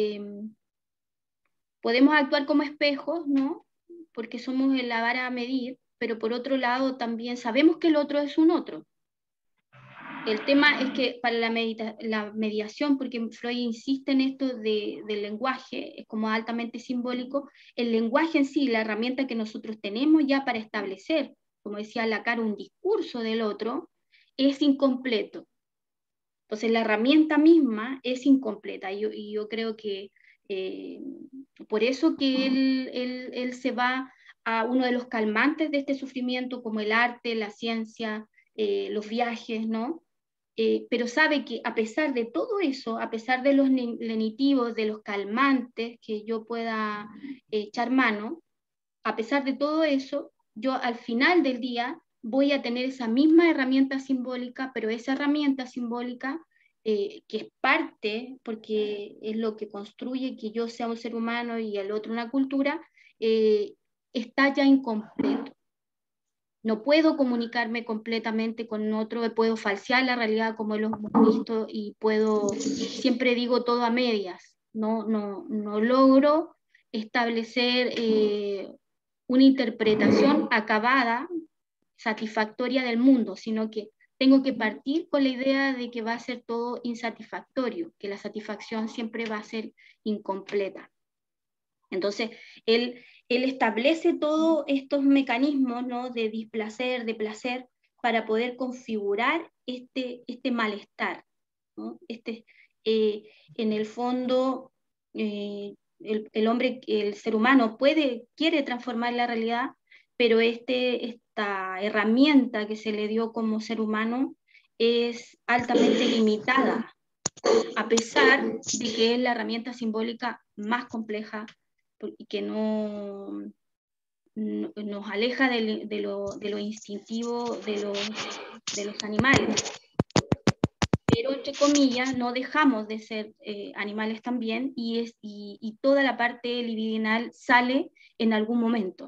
podemos actuar como espejos, ¿no? Porque somos la vara a medir, pero por otro lado también sabemos que el otro es un otro. El tema es que para la mediación, porque Freud insiste en esto del lenguaje, es como altamente simbólico, el lenguaje en sí, la herramienta que nosotros tenemos ya para establecer, como decía Lacan, un discurso del otro, es incompleto. Entonces la herramienta misma es incompleta y yo creo que eh, por eso que él se va a uno de los calmantes de este sufrimiento, como el arte, la ciencia, los viajes, ¿no? pero sabe que a pesar de todo eso, a pesar de los lenitivos, de los calmantes que yo pueda echar mano, a pesar de todo eso, yo al final del día voy a tener esa misma herramienta simbólica, pero esa herramienta simbólica que es parte, porque es lo que construye que yo sea un ser humano y el otro una cultura, está ya incompleto. No puedo comunicarme completamente con otro, puedo falsear la realidad como lo hemos visto y puedo, siempre digo todo a medias, no logro establecer una interpretación acabada, satisfactoria del mundo, sino que tengo que partir con la idea de que va a ser todo insatisfactorio, que la satisfacción siempre va a ser incompleta. Entonces, él establece todos estos mecanismos, ¿no?, de displacer, de placer, para poder configurar este malestar, ¿no? En el fondo, el hombre, el ser humano quiere transformar la realidad, pero esta herramienta que se le dio como ser humano es altamente limitada, a pesar de que es la herramienta simbólica más compleja y que nos aleja de lo instintivo de los animales. Pero, entre comillas, no dejamos de ser animales también, y toda la parte libidinal sale en algún momento.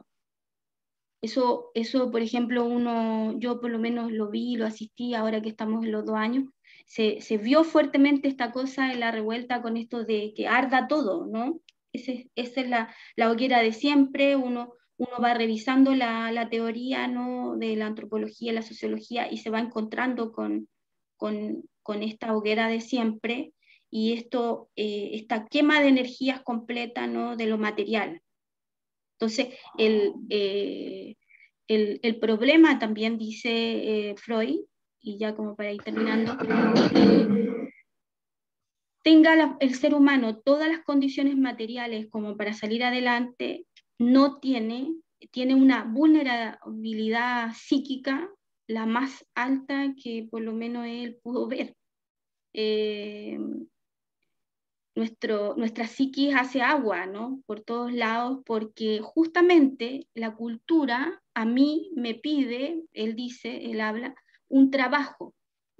Eso, por ejemplo, yo por lo menos lo vi, lo asistí ahora que estamos en los 2 años, se vio fuertemente esta cosa en la revuelta con esto de que arda todo, ¿no? Esa es la hoguera de siempre. Uno va revisando la teoría, ¿no?, de la antropología, la sociología, y se va encontrando con esta hoguera de siempre, y esta quema de energías completa, ¿no?, de lo material. Entonces, el problema también, dice Freud, y ya como para ir terminando, tenga el ser humano todas las condiciones materiales como para salir adelante, no tiene una vulnerabilidad psíquica la más alta que por lo menos él pudo ver. Nuestra psiquis hace agua, ¿no?, por todos lados, porque justamente la cultura a mí me pide, él habla, un trabajo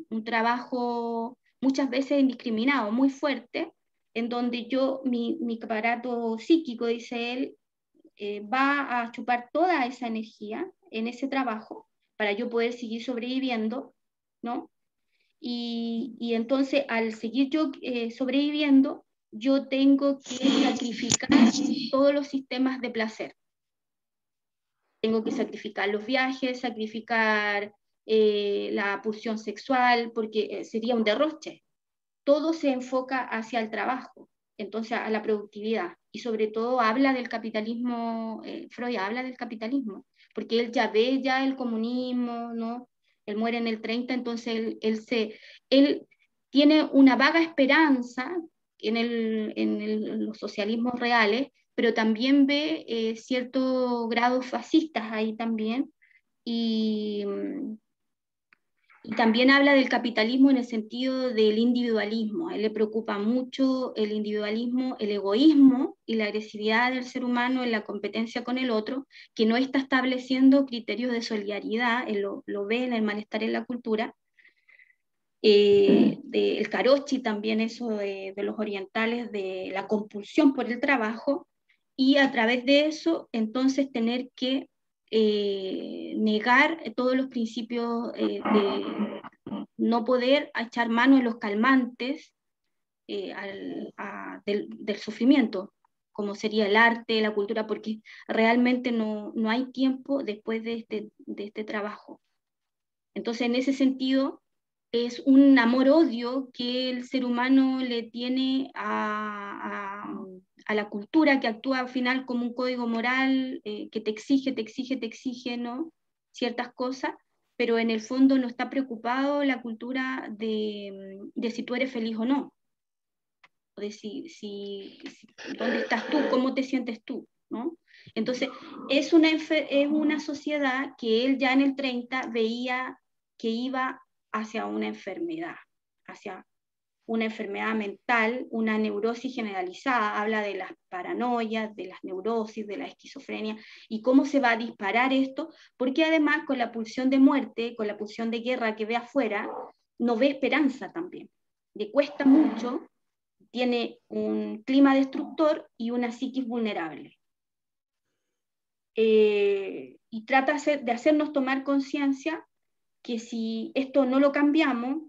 muchas veces indiscriminado, muy fuerte, en donde mi aparato psíquico, dice él, va a chupar toda esa energía en ese trabajo para yo poder seguir sobreviviendo, ¿no? Y entonces, al seguir yo sobreviviendo, yo tengo que sacrificar todos los sistemas de placer. Tengo que sacrificar los viajes, sacrificar la pulsión sexual, porque sería un derroche. Todo se enfoca hacia el trabajo, entonces a la productividad, y sobre todo habla del capitalismo. Freud habla del capitalismo, porque él ya ve el comunismo, ¿no? Él muere en el 30, entonces él tiene una vaga esperanza en los socialismos reales, pero también ve ciertos grados fascistas ahí también, y también habla del capitalismo en el sentido del individualismo. A él le preocupa mucho el individualismo, el egoísmo y la agresividad del ser humano en la competencia con el otro, que no está estableciendo criterios de solidaridad. Él lo ve en el malestar en la cultura. El Carochi también, eso de los orientales, de la compulsión por el trabajo, y a través de eso entonces tener que negar todos los principios de no poder echar mano de los calmantes del sufrimiento, como sería el arte, la cultura, porque realmente no hay tiempo después de este trabajo. Entonces, en ese sentido, es un amor-odio que el ser humano le tiene a la cultura, que actúa al final como un código moral, que te exige, ¿no?, ciertas cosas, pero en el fondo no está preocupado la cultura de si tú eres feliz o no, o de dónde estás tú, cómo te sientes tú, ¿no? Entonces, es una sociedad que él ya en el 30 veía que iba hacia una enfermedad mental, una neurosis generalizada. Habla de las paranoias, de las neurosis, de la esquizofrenia, y cómo se va a disparar esto, porque además con la pulsión de muerte, con la pulsión de guerra que ve afuera, no ve esperanza también. Le cuesta mucho, tiene un clima destructor y una psiquis vulnerable. Y trata de hacernos tomar conciencia que si esto no lo cambiamos,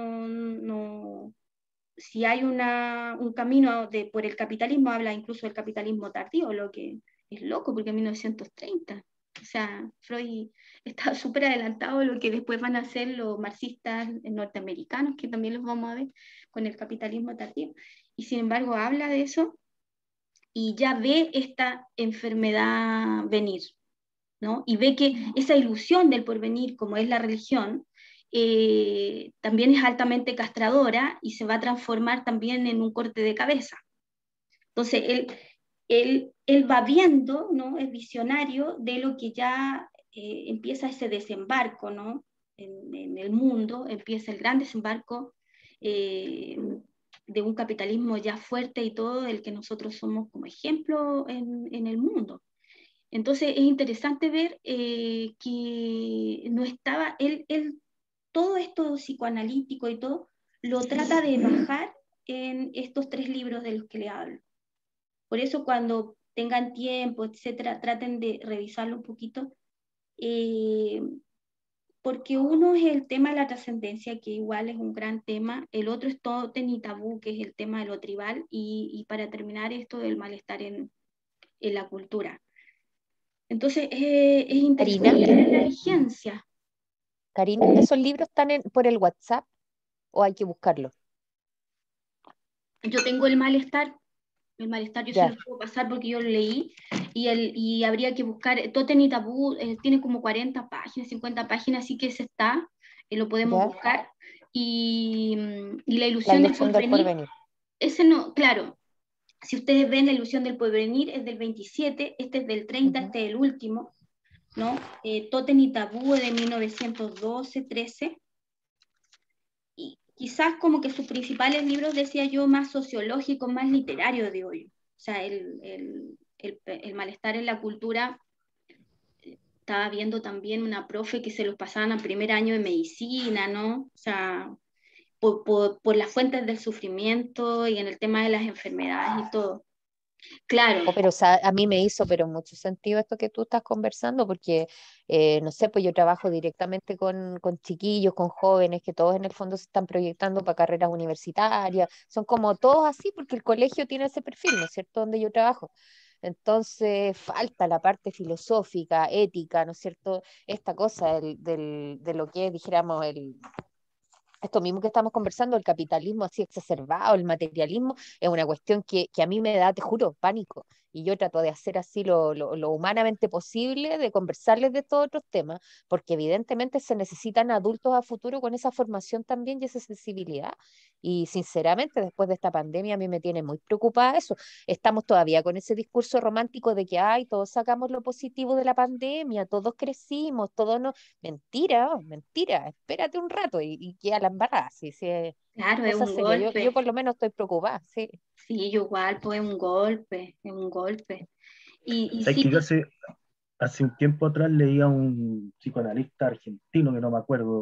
si hay un camino por el capitalismo, habla incluso del capitalismo tardío, lo que es loco, porque en 1930, o sea, Freud está súper adelantado a lo que después van a hacer los marxistas norteamericanos, que también los vamos a ver con el capitalismo tardío, y sin embargo habla de eso, y ya ve esta enfermedad venir, ¿no? Y ve que esa ilusión del porvenir, como es la religión, también es altamente castradora y se va a transformar también en un corte de cabeza. Entonces, él va viendo, ¿no? Es visionario de lo que ya empieza ese desembarco, ¿no? En el mundo, empieza el gran desembarco de un capitalismo ya fuerte y todo, del que nosotros somos como ejemplo en el mundo. Entonces es interesante ver que no estaba, todo esto psicoanalítico y todo, lo trata de bajar en estos 3 libros de los que le hablo. Por eso cuando tengan tiempo, etcétera, traten de revisarlo un poquito, porque uno es el tema de la trascendencia, que igual es un gran tema, el otro es Tótem y Tabú, que es el tema de lo tribal, y para terminar esto del malestar en la cultura. Entonces es interesante Karina, ver la vigencia. Karina, ¿esos libros están por el WhatsApp o hay que buscarlos? Yo tengo el malestar yo se Ya, lo puedo pasar porque yo lo leí, y habría que buscar, Tótem y Tabú tiene como 40 páginas, 50 páginas, así que ese está, lo podemos ya. buscar, y La La ilusión del ilusión del porvenir, porvenir. ese no, claro, si ustedes ven La ilusión del porvenir es del 27, este es del 30, este es el último, ¿no? Tótem y Tabú es de 1912-13, y quizás como que sus principales libros, decía yo, más sociológicos, más literarios de hoy. O sea, el malestar en la cultura, estaba viendo también una profe que se los pasaban al primer año de medicina, ¿no? O sea, por las fuentes del sufrimiento y en el tema de las enfermedades y todo. Claro, Oh, pero o sea, a mí me hizo pero mucho sentido esto que tú estás conversando, porque, no sé, pues yo trabajo directamente con chiquillos, con jóvenes, que todos en el fondo se están proyectando para carreras universitarias, son como todos así, porque el colegio tiene ese perfil, ¿no es cierto?, donde yo trabajo. Entonces, falta la parte filosófica, ética, ¿no es cierto?, esta cosa de lo que es, dijéramos, esto mismo que estamos conversando, el capitalismo así exacerbado, el materialismo, es una cuestión que a mí me da, te juro, pánico. Y yo trato de hacer así lo humanamente posible, de conversarles de estos otros temas, porque evidentemente se necesitan adultos a futuro con esa formación también y esa sensibilidad. Y sinceramente, después de esta pandemia, a mí me tiene muy preocupada eso. Estamos todavía con ese discurso romántico de que, ay, todos sacamos lo positivo de la pandemia, todos crecimos, todos nos... Mentira, oh, mentira, espérate un rato y queda la embarrada, sí, sí, es claro, es cosa un seria. Yo golpe. por lo menos estoy preocupada, sí. Sí, yo igual, pues es un golpe, es un golpe. Y Sabes sí, que yo hace un tiempo atrás leía a un psicoanalista argentino, que no me acuerdo,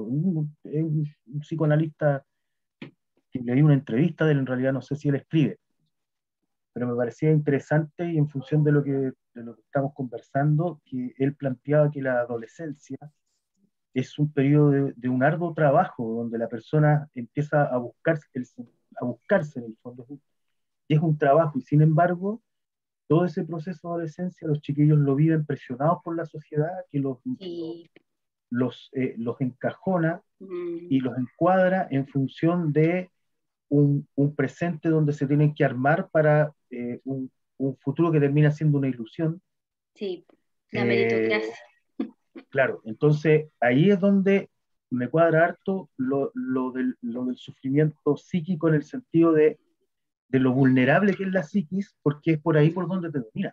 un psicoanalista que leí una entrevista de él, en realidad no sé si él escribe, pero me parecía interesante y en función de lo que estamos conversando, que él planteaba que la adolescencia es un periodo de un arduo trabajo donde la persona empieza a buscarse en el fondo, y es un trabajo, y sin embargo, todo ese proceso de adolescencia los chiquillos lo viven presionados por la sociedad que sí. los encajona Mm, y los encuadra en función de un presente donde se tienen que armar para un futuro que termina siendo una ilusión. sí, la Eh, meritocracia. claro, entonces ahí es donde me cuadra harto lo del sufrimiento psíquico en el sentido de lo vulnerable que es la psiquis, porque es por ahí por donde te domina.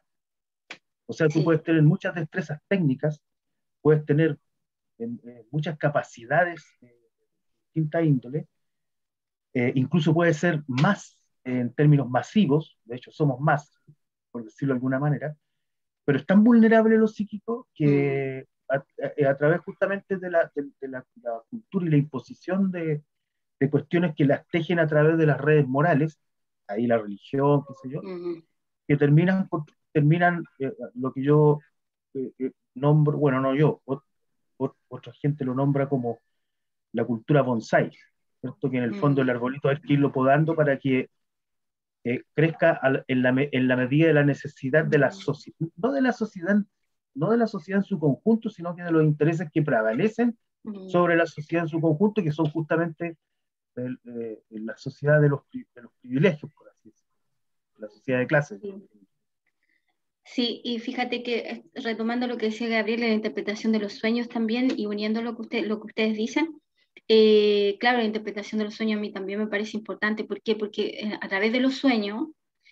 O sea, tú Sí, puedes tener muchas destrezas técnicas, puedes tener muchas capacidades distintas índoles, incluso puede ser más en términos masivos, de hecho somos más, por decirlo de alguna manera, pero es tan vulnerable lo psíquico que a través justamente de la cultura y la imposición de cuestiones que las tejen a través de las redes morales, ahí la religión, qué sé yo, que terminan lo que yo nombro, bueno, no yo, otra gente lo nombra como la cultura bonsai, ¿cierto? Que en el fondo el arbolito hay que irlo podando para que crezca en la medida de la necesidad de la sociedad, no de la sociedad en su conjunto, sino que de los intereses que prevalecen sobre la sociedad en su conjunto, que son justamente la sociedad de los privilegios, por así decirlo, la sociedad de clases. Sí, y fíjate que retomando lo que decía Gabriel, la interpretación de los sueños también, y uniendo lo que ustedes dicen, claro, la interpretación de los sueños a mí también me parece importante. ¿Por qué? Porque a través de los sueños,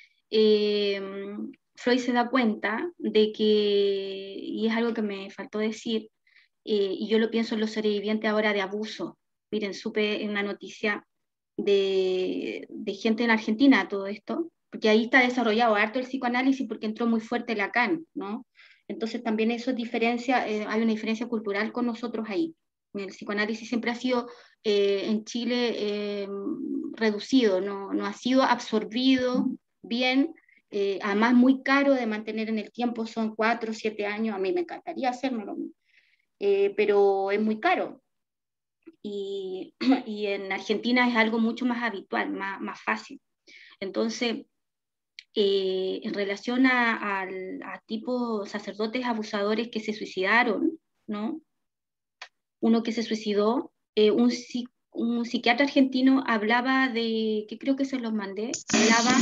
Freud se da cuenta de que, y es algo que me faltó decir, y yo lo pienso en los sobrevivientes ahora de abuso. Miren, supe en una noticia de gente en Argentina todo esto, porque ahí está desarrollado harto el psicoanálisis porque entró muy fuerte Lacan, ¿no? Entonces también eso es diferencia, hay una diferencia cultural con nosotros ahí. El psicoanálisis siempre ha sido en Chile reducido, no ha sido absorbido bien, además muy caro de mantener en el tiempo, son 4 o 7 años, a mí me encantaría hacérmelo, pero es muy caro. Y, y en Argentina es algo mucho más habitual, más fácil. Entonces, en relación a tipos sacerdotes abusadores que se suicidaron, ¿no? Uno que se suicidó, un psiquiatra argentino hablaba de, que creo que se los mandé, hablaba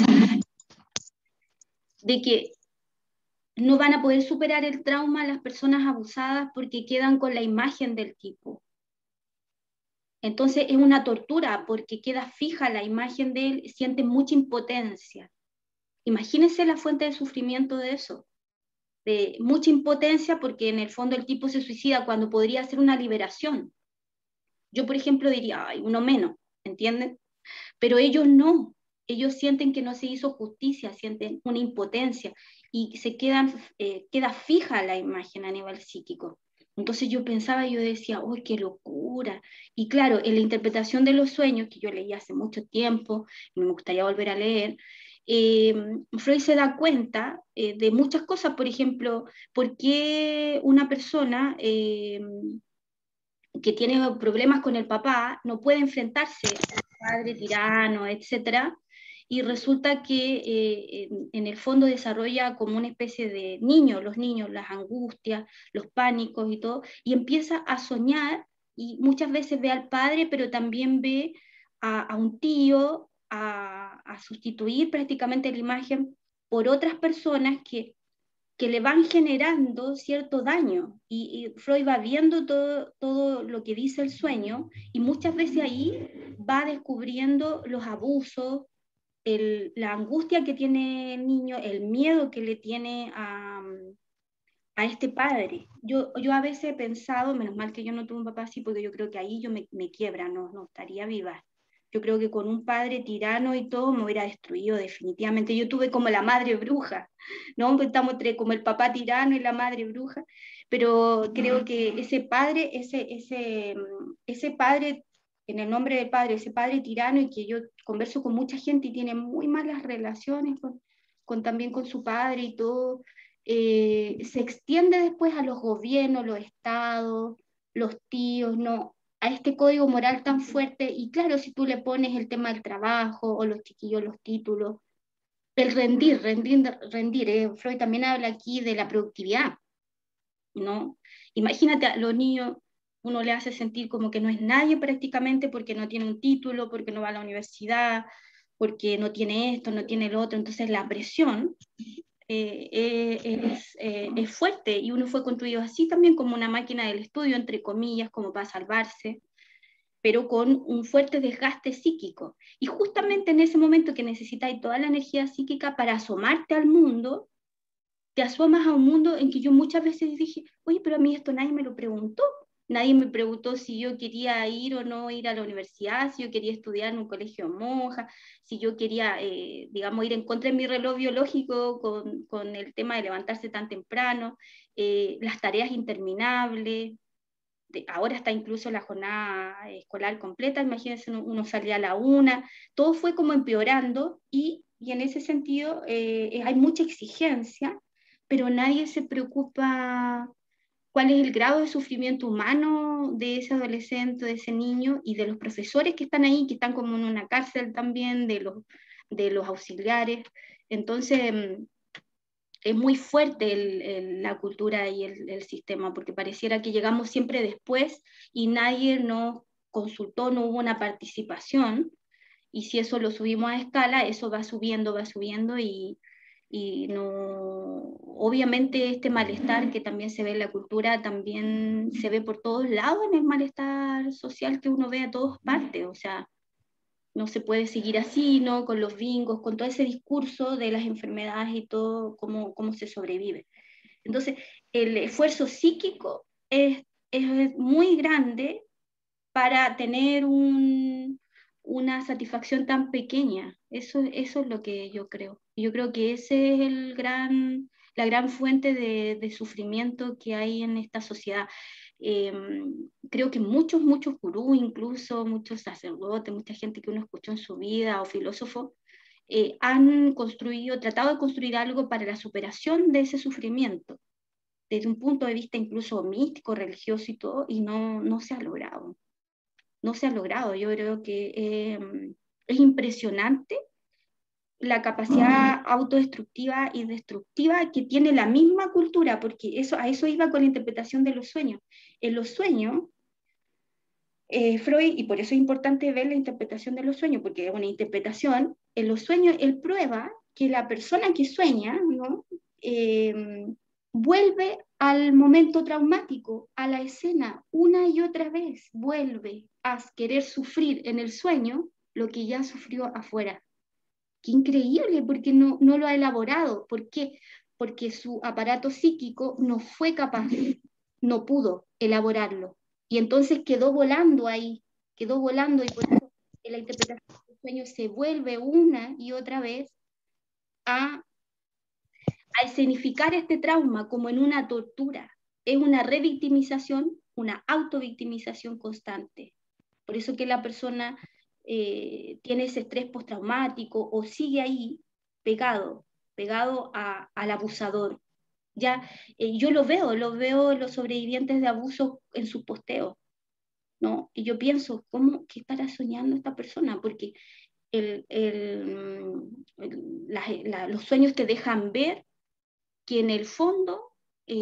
de que no van a poder superar el trauma las personas abusadas porque quedan con la imagen del tipo. Entonces es una tortura porque queda fija la imagen de él, siente mucha impotencia. Imagínense la fuente de sufrimiento de eso, de mucha impotencia porque en el fondo el tipo se suicida cuando podría ser una liberación. Yo, por ejemplo, diría, ay, uno menos, ¿entienden? Pero ellos no, ellos sienten que no se hizo justicia, sienten una impotencia y queda fija la imagen a nivel psíquico. Entonces yo pensaba, yo decía, ¡oh, qué locura! Y claro, en la interpretación de los sueños, que yo leí hace mucho tiempo, y me gustaría volver a leer, Freud se da cuenta de muchas cosas, por ejemplo, por qué una persona que tiene problemas con el papá no puede enfrentarse al padre tirano, etcétera, y resulta que en el fondo desarrolla como una especie de niño, los niños, las angustias, los pánicos y todo, y empieza a soñar y muchas veces ve al padre, pero también ve a un tío, a sustituir prácticamente la imagen por otras personas que le van generando cierto daño y Freud va viendo todo lo que dice el sueño y muchas veces ahí va descubriendo los abusos, la angustia que tiene el niño, el miedo que le tiene a este padre. Yo a veces he pensado, menos mal que yo no tuve un papá así, porque yo creo que ahí yo me quiebra, no estaría viva. Yo creo que con un padre tirano y todo me hubiera destruido definitivamente. Yo tuve como la madre bruja, ¿no? Estamos entre como el papá tirano y la madre bruja, pero creo que ese padre, ese padre, en el nombre del padre, ese padre tirano, y que yo converso con mucha gente y tiene muy malas relaciones también con su padre y todo, se extiende después a los gobiernos, los estados, los tíos, ¿no? A este código moral tan fuerte. Y claro, si tú le pones el tema del trabajo o los chiquillos, los títulos, el rendir. Freud también habla aquí de la productividad, ¿no? Imagínate a los niños, uno le hace sentir como que no es nadie prácticamente porque no tiene un título, porque no va a la universidad, porque no tiene esto, no tiene lo otro. Entonces la presión es fuerte y uno fue construido así también como una máquina del estudio, entre comillas, como para salvarse, pero con un fuerte desgaste psíquico. Y justamente en ese momento que necesitáis toda la energía psíquica para asomarte al mundo, te asomas a un mundo en que yo muchas veces dije, oye, pero a mí esto nadie me lo preguntó, nadie me preguntó si yo quería ir o no ir a la universidad, si yo quería estudiar en un colegio monja, si yo quería, digamos, ir en contra de mi reloj biológico con el tema de levantarse tan temprano, las tareas interminables. Ahora está incluso la jornada escolar completa, imagínense, uno salía a la 1, todo fue como empeorando y en ese sentido hay mucha exigencia, pero nadie se preocupa cuál es el grado de sufrimiento humano de ese adolescente, de ese niño, y de los profesores que están ahí, que están como en una cárcel también, de los auxiliares. Entonces, es muy fuerte la cultura y el sistema, porque pareciera que llegamos siempre después y nadie nos consultó, no hubo una participación, y si eso lo subimos a escala, eso va subiendo y no, obviamente este malestar que también se ve en la cultura, también se ve por todos lados en el malestar social que uno ve a todas partes, o sea, no se puede seguir así, ¿no? Con los bingos, con todo ese discurso de las enfermedades y todo, cómo se sobrevive. Entonces, el esfuerzo psíquico es muy grande para tener una satisfacción tan pequeña. Eso es lo que yo creo. Yo creo que ese es la gran fuente de sufrimiento que hay en esta sociedad. Eh, Creo que muchos gurús, incluso muchos sacerdotes, mucha gente que uno escuchó en su vida o filósofos, han tratado de construir algo para la superación de ese sufrimiento, desde un punto de vista incluso místico, religioso y todo, y no se ha logrado. No se ha logrado. Yo creo que es impresionante la capacidad autodestructiva y destructiva que tiene la misma cultura, porque a eso iba con la interpretación de los sueños. En los sueños, Freud, y por eso es importante ver la interpretación de los sueños, porque es una interpretación, en los sueños él prueba que la persona que sueña, ¿no? Vuelve al momento traumático, a la escena, una y otra vez, vuelve a querer sufrir en el sueño lo que ya sufrió afuera. Qué increíble, porque no lo ha elaborado. ¿Por qué? Porque su aparato psíquico no fue capaz, no pudo elaborarlo. Y entonces quedó volando ahí, quedó volando, y por eso en la interpretación del sueño se vuelve una y otra vez a escenificar este trauma como en una tortura. Es una revictimización, una autovictimización constante. Por eso que la persona tiene ese estrés postraumático o sigue ahí pegado al abusador. Ya, yo lo veo en los sobrevivientes de abuso en sus posteos, ¿no? Y yo pienso, ¿qué estará soñando esta persona? Porque los sueños te dejan ver que en el fondo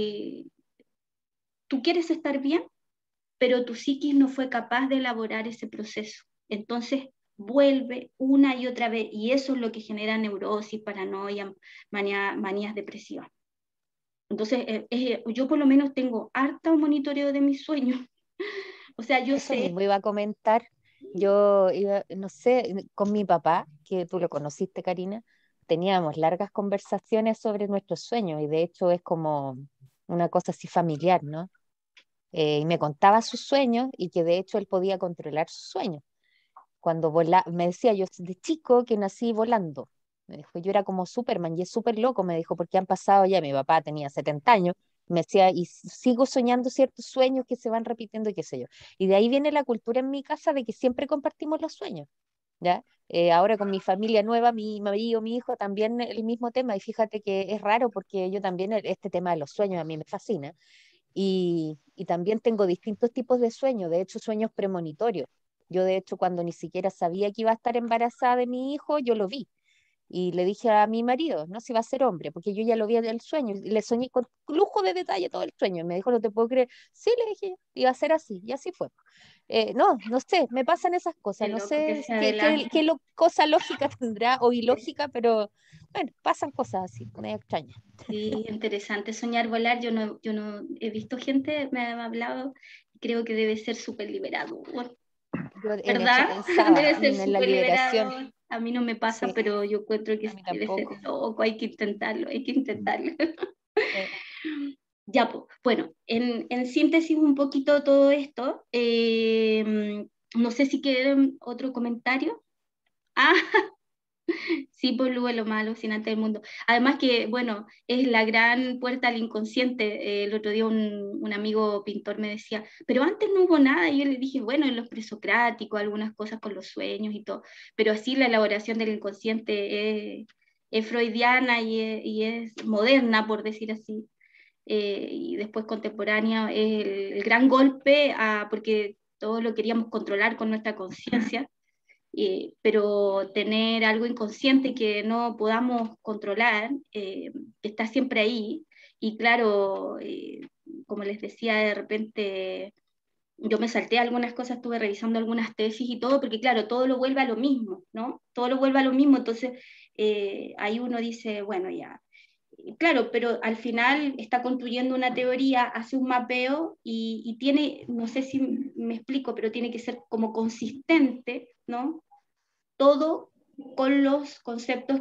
tú quieres estar bien, pero tu psiquis no fue capaz de elaborar ese proceso. Entonces vuelve una y otra vez, y eso es lo que genera neurosis, paranoia, manías depresivas. Entonces, yo por lo menos tengo harto monitoreo de mis sueños. O sea, yo Eso sé. mismo iba a comentar. Yo iba, no sé, con mi papá, que tú lo conociste, Karina, teníamos largas conversaciones sobre nuestros sueños y de hecho es como una cosa así familiar, ¿no? Y me contaba sus sueños y que de hecho él podía controlar sus sueños. Cuando me decía yo de chico que nací volando. Me dijo, yo era como Superman y es súper loco, me dijo, porque han pasado ya, mi papá tenía 70 años, me decía, y sigo soñando ciertos sueños que se van repitiendo y qué sé yo. Y de ahí viene la cultura en mi casa de que siempre compartimos los sueños, ¿ya? Ahora con mi familia nueva, mi marido, mi hijo, también el mismo tema, y fíjate que es raro porque yo también, este tema de los sueños a mí me fascina, y también tengo distintos tipos de sueños, de hecho sueños premonitorios. Yo de hecho cuando ni siquiera sabía que iba a estar embarazada de mi hijo, yo lo vi. Y le dije a mi marido, no, si va a ser hombre, porque yo ya lo vi en el sueño, y le soñé con lujo de detalle todo el sueño. Y me dijo, no te puedo creer. Sí, le dije, iba a ser así, y así fue. No sé, me pasan esas cosas, Qué no loco que sé se adelante. cosa lógica tendrá o ilógica, pero bueno, pasan cosas así, me extraña. Sí, interesante soñar volar. Yo no he visto gente, me ha hablado, creo que debe ser súper liberador, Yo en eso ¿verdad? pensaba, Debe ser en la súper liberación, liberador. A mí no me pasa, sí, pero yo encuentro a que mí debe ser tampoco. loco, hay que intentarlo, hay que intentarlo. Eh, Ya, pues, bueno, en síntesis un poquito todo esto, no sé si quieren otro comentario. Ah, sí, por lo malo, sin antes del mundo. Además que, bueno, es la gran puerta al inconsciente. El otro día un amigo pintor me decía, pero antes no hubo nada. Y yo le dije, bueno, en los presocráticos, algunas cosas con los sueños y todo, pero así la elaboración del inconsciente es freudiana y es moderna, por decir así. Y después contemporánea, es el gran golpe porque todos lo queríamos controlar con nuestra conciencia, pero tener algo inconsciente que no podamos controlar, que está siempre ahí, y claro, como les decía, de repente yo me salté algunas cosas, estuve revisando algunas tesis y todo, porque claro, todo lo vuelve a lo mismo, ¿no? Todo lo vuelve a lo mismo, entonces ahí uno dice, bueno, ya, claro, pero al final está construyendo una teoría, hace un mapeo y tiene, no sé si me explico, pero tiene que ser como consistente, ¿no? Todo con los conceptos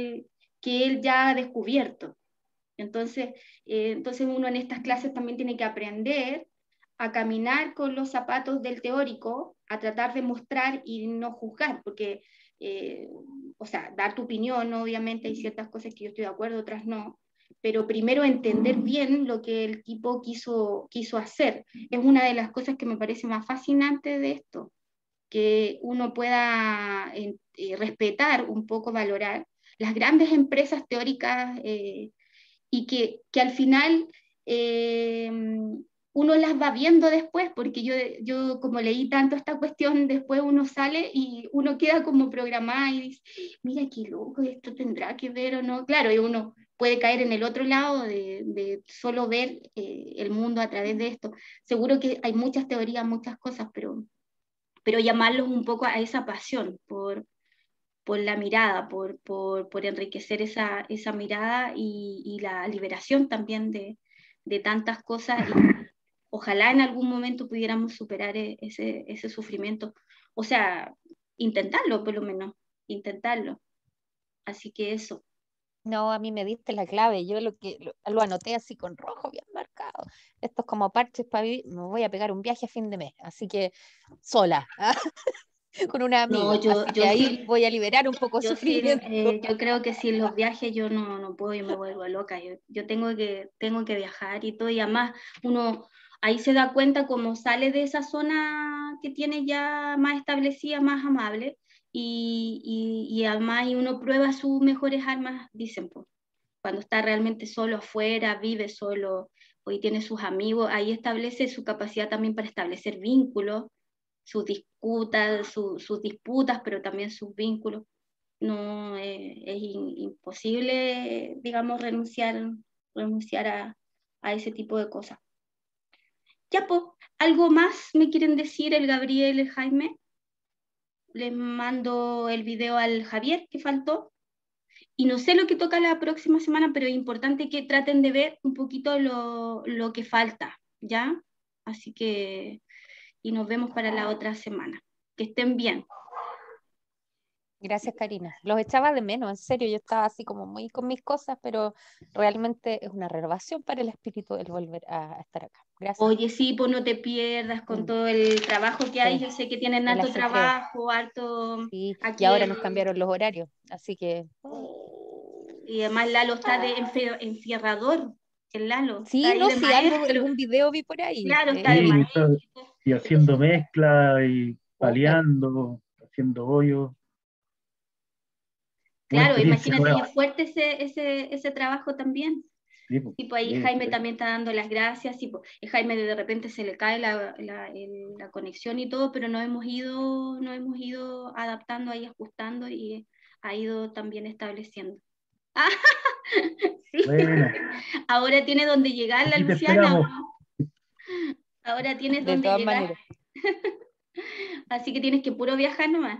que él ya ha descubierto. Entonces, entonces uno en estas clases también tiene que aprender a caminar con los zapatos del teórico, a tratar de mostrar y no juzgar, porque, eh, o sea, dar tu opinión, obviamente hay ciertas cosas que yo estoy de acuerdo, otras no, pero primero entender bien lo que el tipo quiso hacer. Es una de las cosas que me parece más fascinante de esto, que uno pueda respetar un poco, valorar las grandes empresas teóricas, y que al final eh, uno las va viendo después, porque yo como leí tanto esta cuestión, después uno sale y uno queda como programada y dice, mira qué loco, esto tendrá que ver o no. Claro, y uno puede caer en el otro lado de solo ver el mundo a través de esto. Seguro que hay muchas teorías, muchas cosas, pero llamarlos un poco a esa pasión por la mirada, por enriquecer esa mirada y la liberación también de tantas cosas. Y ojalá en algún momento pudiéramos superar ese sufrimiento. O sea, intentarlo por lo menos, intentarlo. Así que eso. No, a mí me diste la clave, yo lo anoté así con rojo bien marcado. Esto es como parches para vivir, me voy a pegar un viaje a fin de mes, así que sola, con una No, amiga, así que ahí voy a liberar un poco el sufrimiento. yo creo que sin los viajes yo no puedo, yo me vuelvo loca. Yo tengo que viajar y todo, y además uno ahí se da cuenta cómo sale de esa zona que tiene ya más establecida, más amable, y además y uno prueba sus mejores armas, dicen, pues, cuando está realmente solo afuera, vive solo, hoy tiene sus amigos, ahí establece su capacidad también para establecer vínculos, sus disputas, pero también sus vínculos. No es imposible, digamos, renunciar a ese tipo de cosas. Ya, pues, ¿algo más me quieren decir el Gabriel, el Jaime? Les mando el video al Javier que faltó. Y no sé lo que toca la próxima semana, pero es importante que traten de ver un poquito lo que falta, ¿ya? Así que, y nos vemos para la otra semana. Que estén bien. Gracias, Karina. Los echaba de menos, en serio, yo estaba así como muy con mis cosas, pero realmente es una renovación para el espíritu el volver a estar acá. Gracias. Oye, sí, pues no te pierdas con Mm, todo el trabajo que hay. sí, Yo sé que tienen el harto ajetreo, trabajo, harto sí, y aquí ahora nos cambiaron los horarios, así que y además Lalo está de enfierrador. El Lalo está sí, ahí no, de sí, algo, maestro. algún video vi por ahí. Claro, está de Sí, maestro. y haciendo Entonces, mezcla y Súper. paliando, haciendo hoyos, una claro, experiencia imagínate, y nueva. es fuerte ese trabajo también. Sí, pues, Y pues ahí sí, Jaime sí. también está dando las gracias, y pues Jaime de repente se le cae la conexión y todo, pero nos hemos ido adaptando ahí, ajustando y ha ido también estableciendo. Ah, sí, Buena, ahora tiene donde llegar la aquí te Luciana, esperamos. ¿no? Ahora tienes De donde todas llegar, maneras. así que tienes que puro viajar nomás.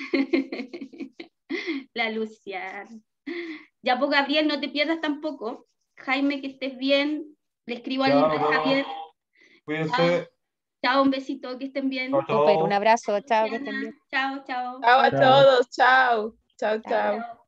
La Luciana. Ya pues Gabriel, no te pierdas tampoco. Jaime, que estés bien. Le escribo Ya al nos vemos. Javier. Chao, Cuídense. chao, un besito, que estén Chao, bien. Súper, un chao. abrazo, chao, que estén Luciana, bien. chao, chao. Chao a Chao. todos, chao, chao, Chao. chao. Chao.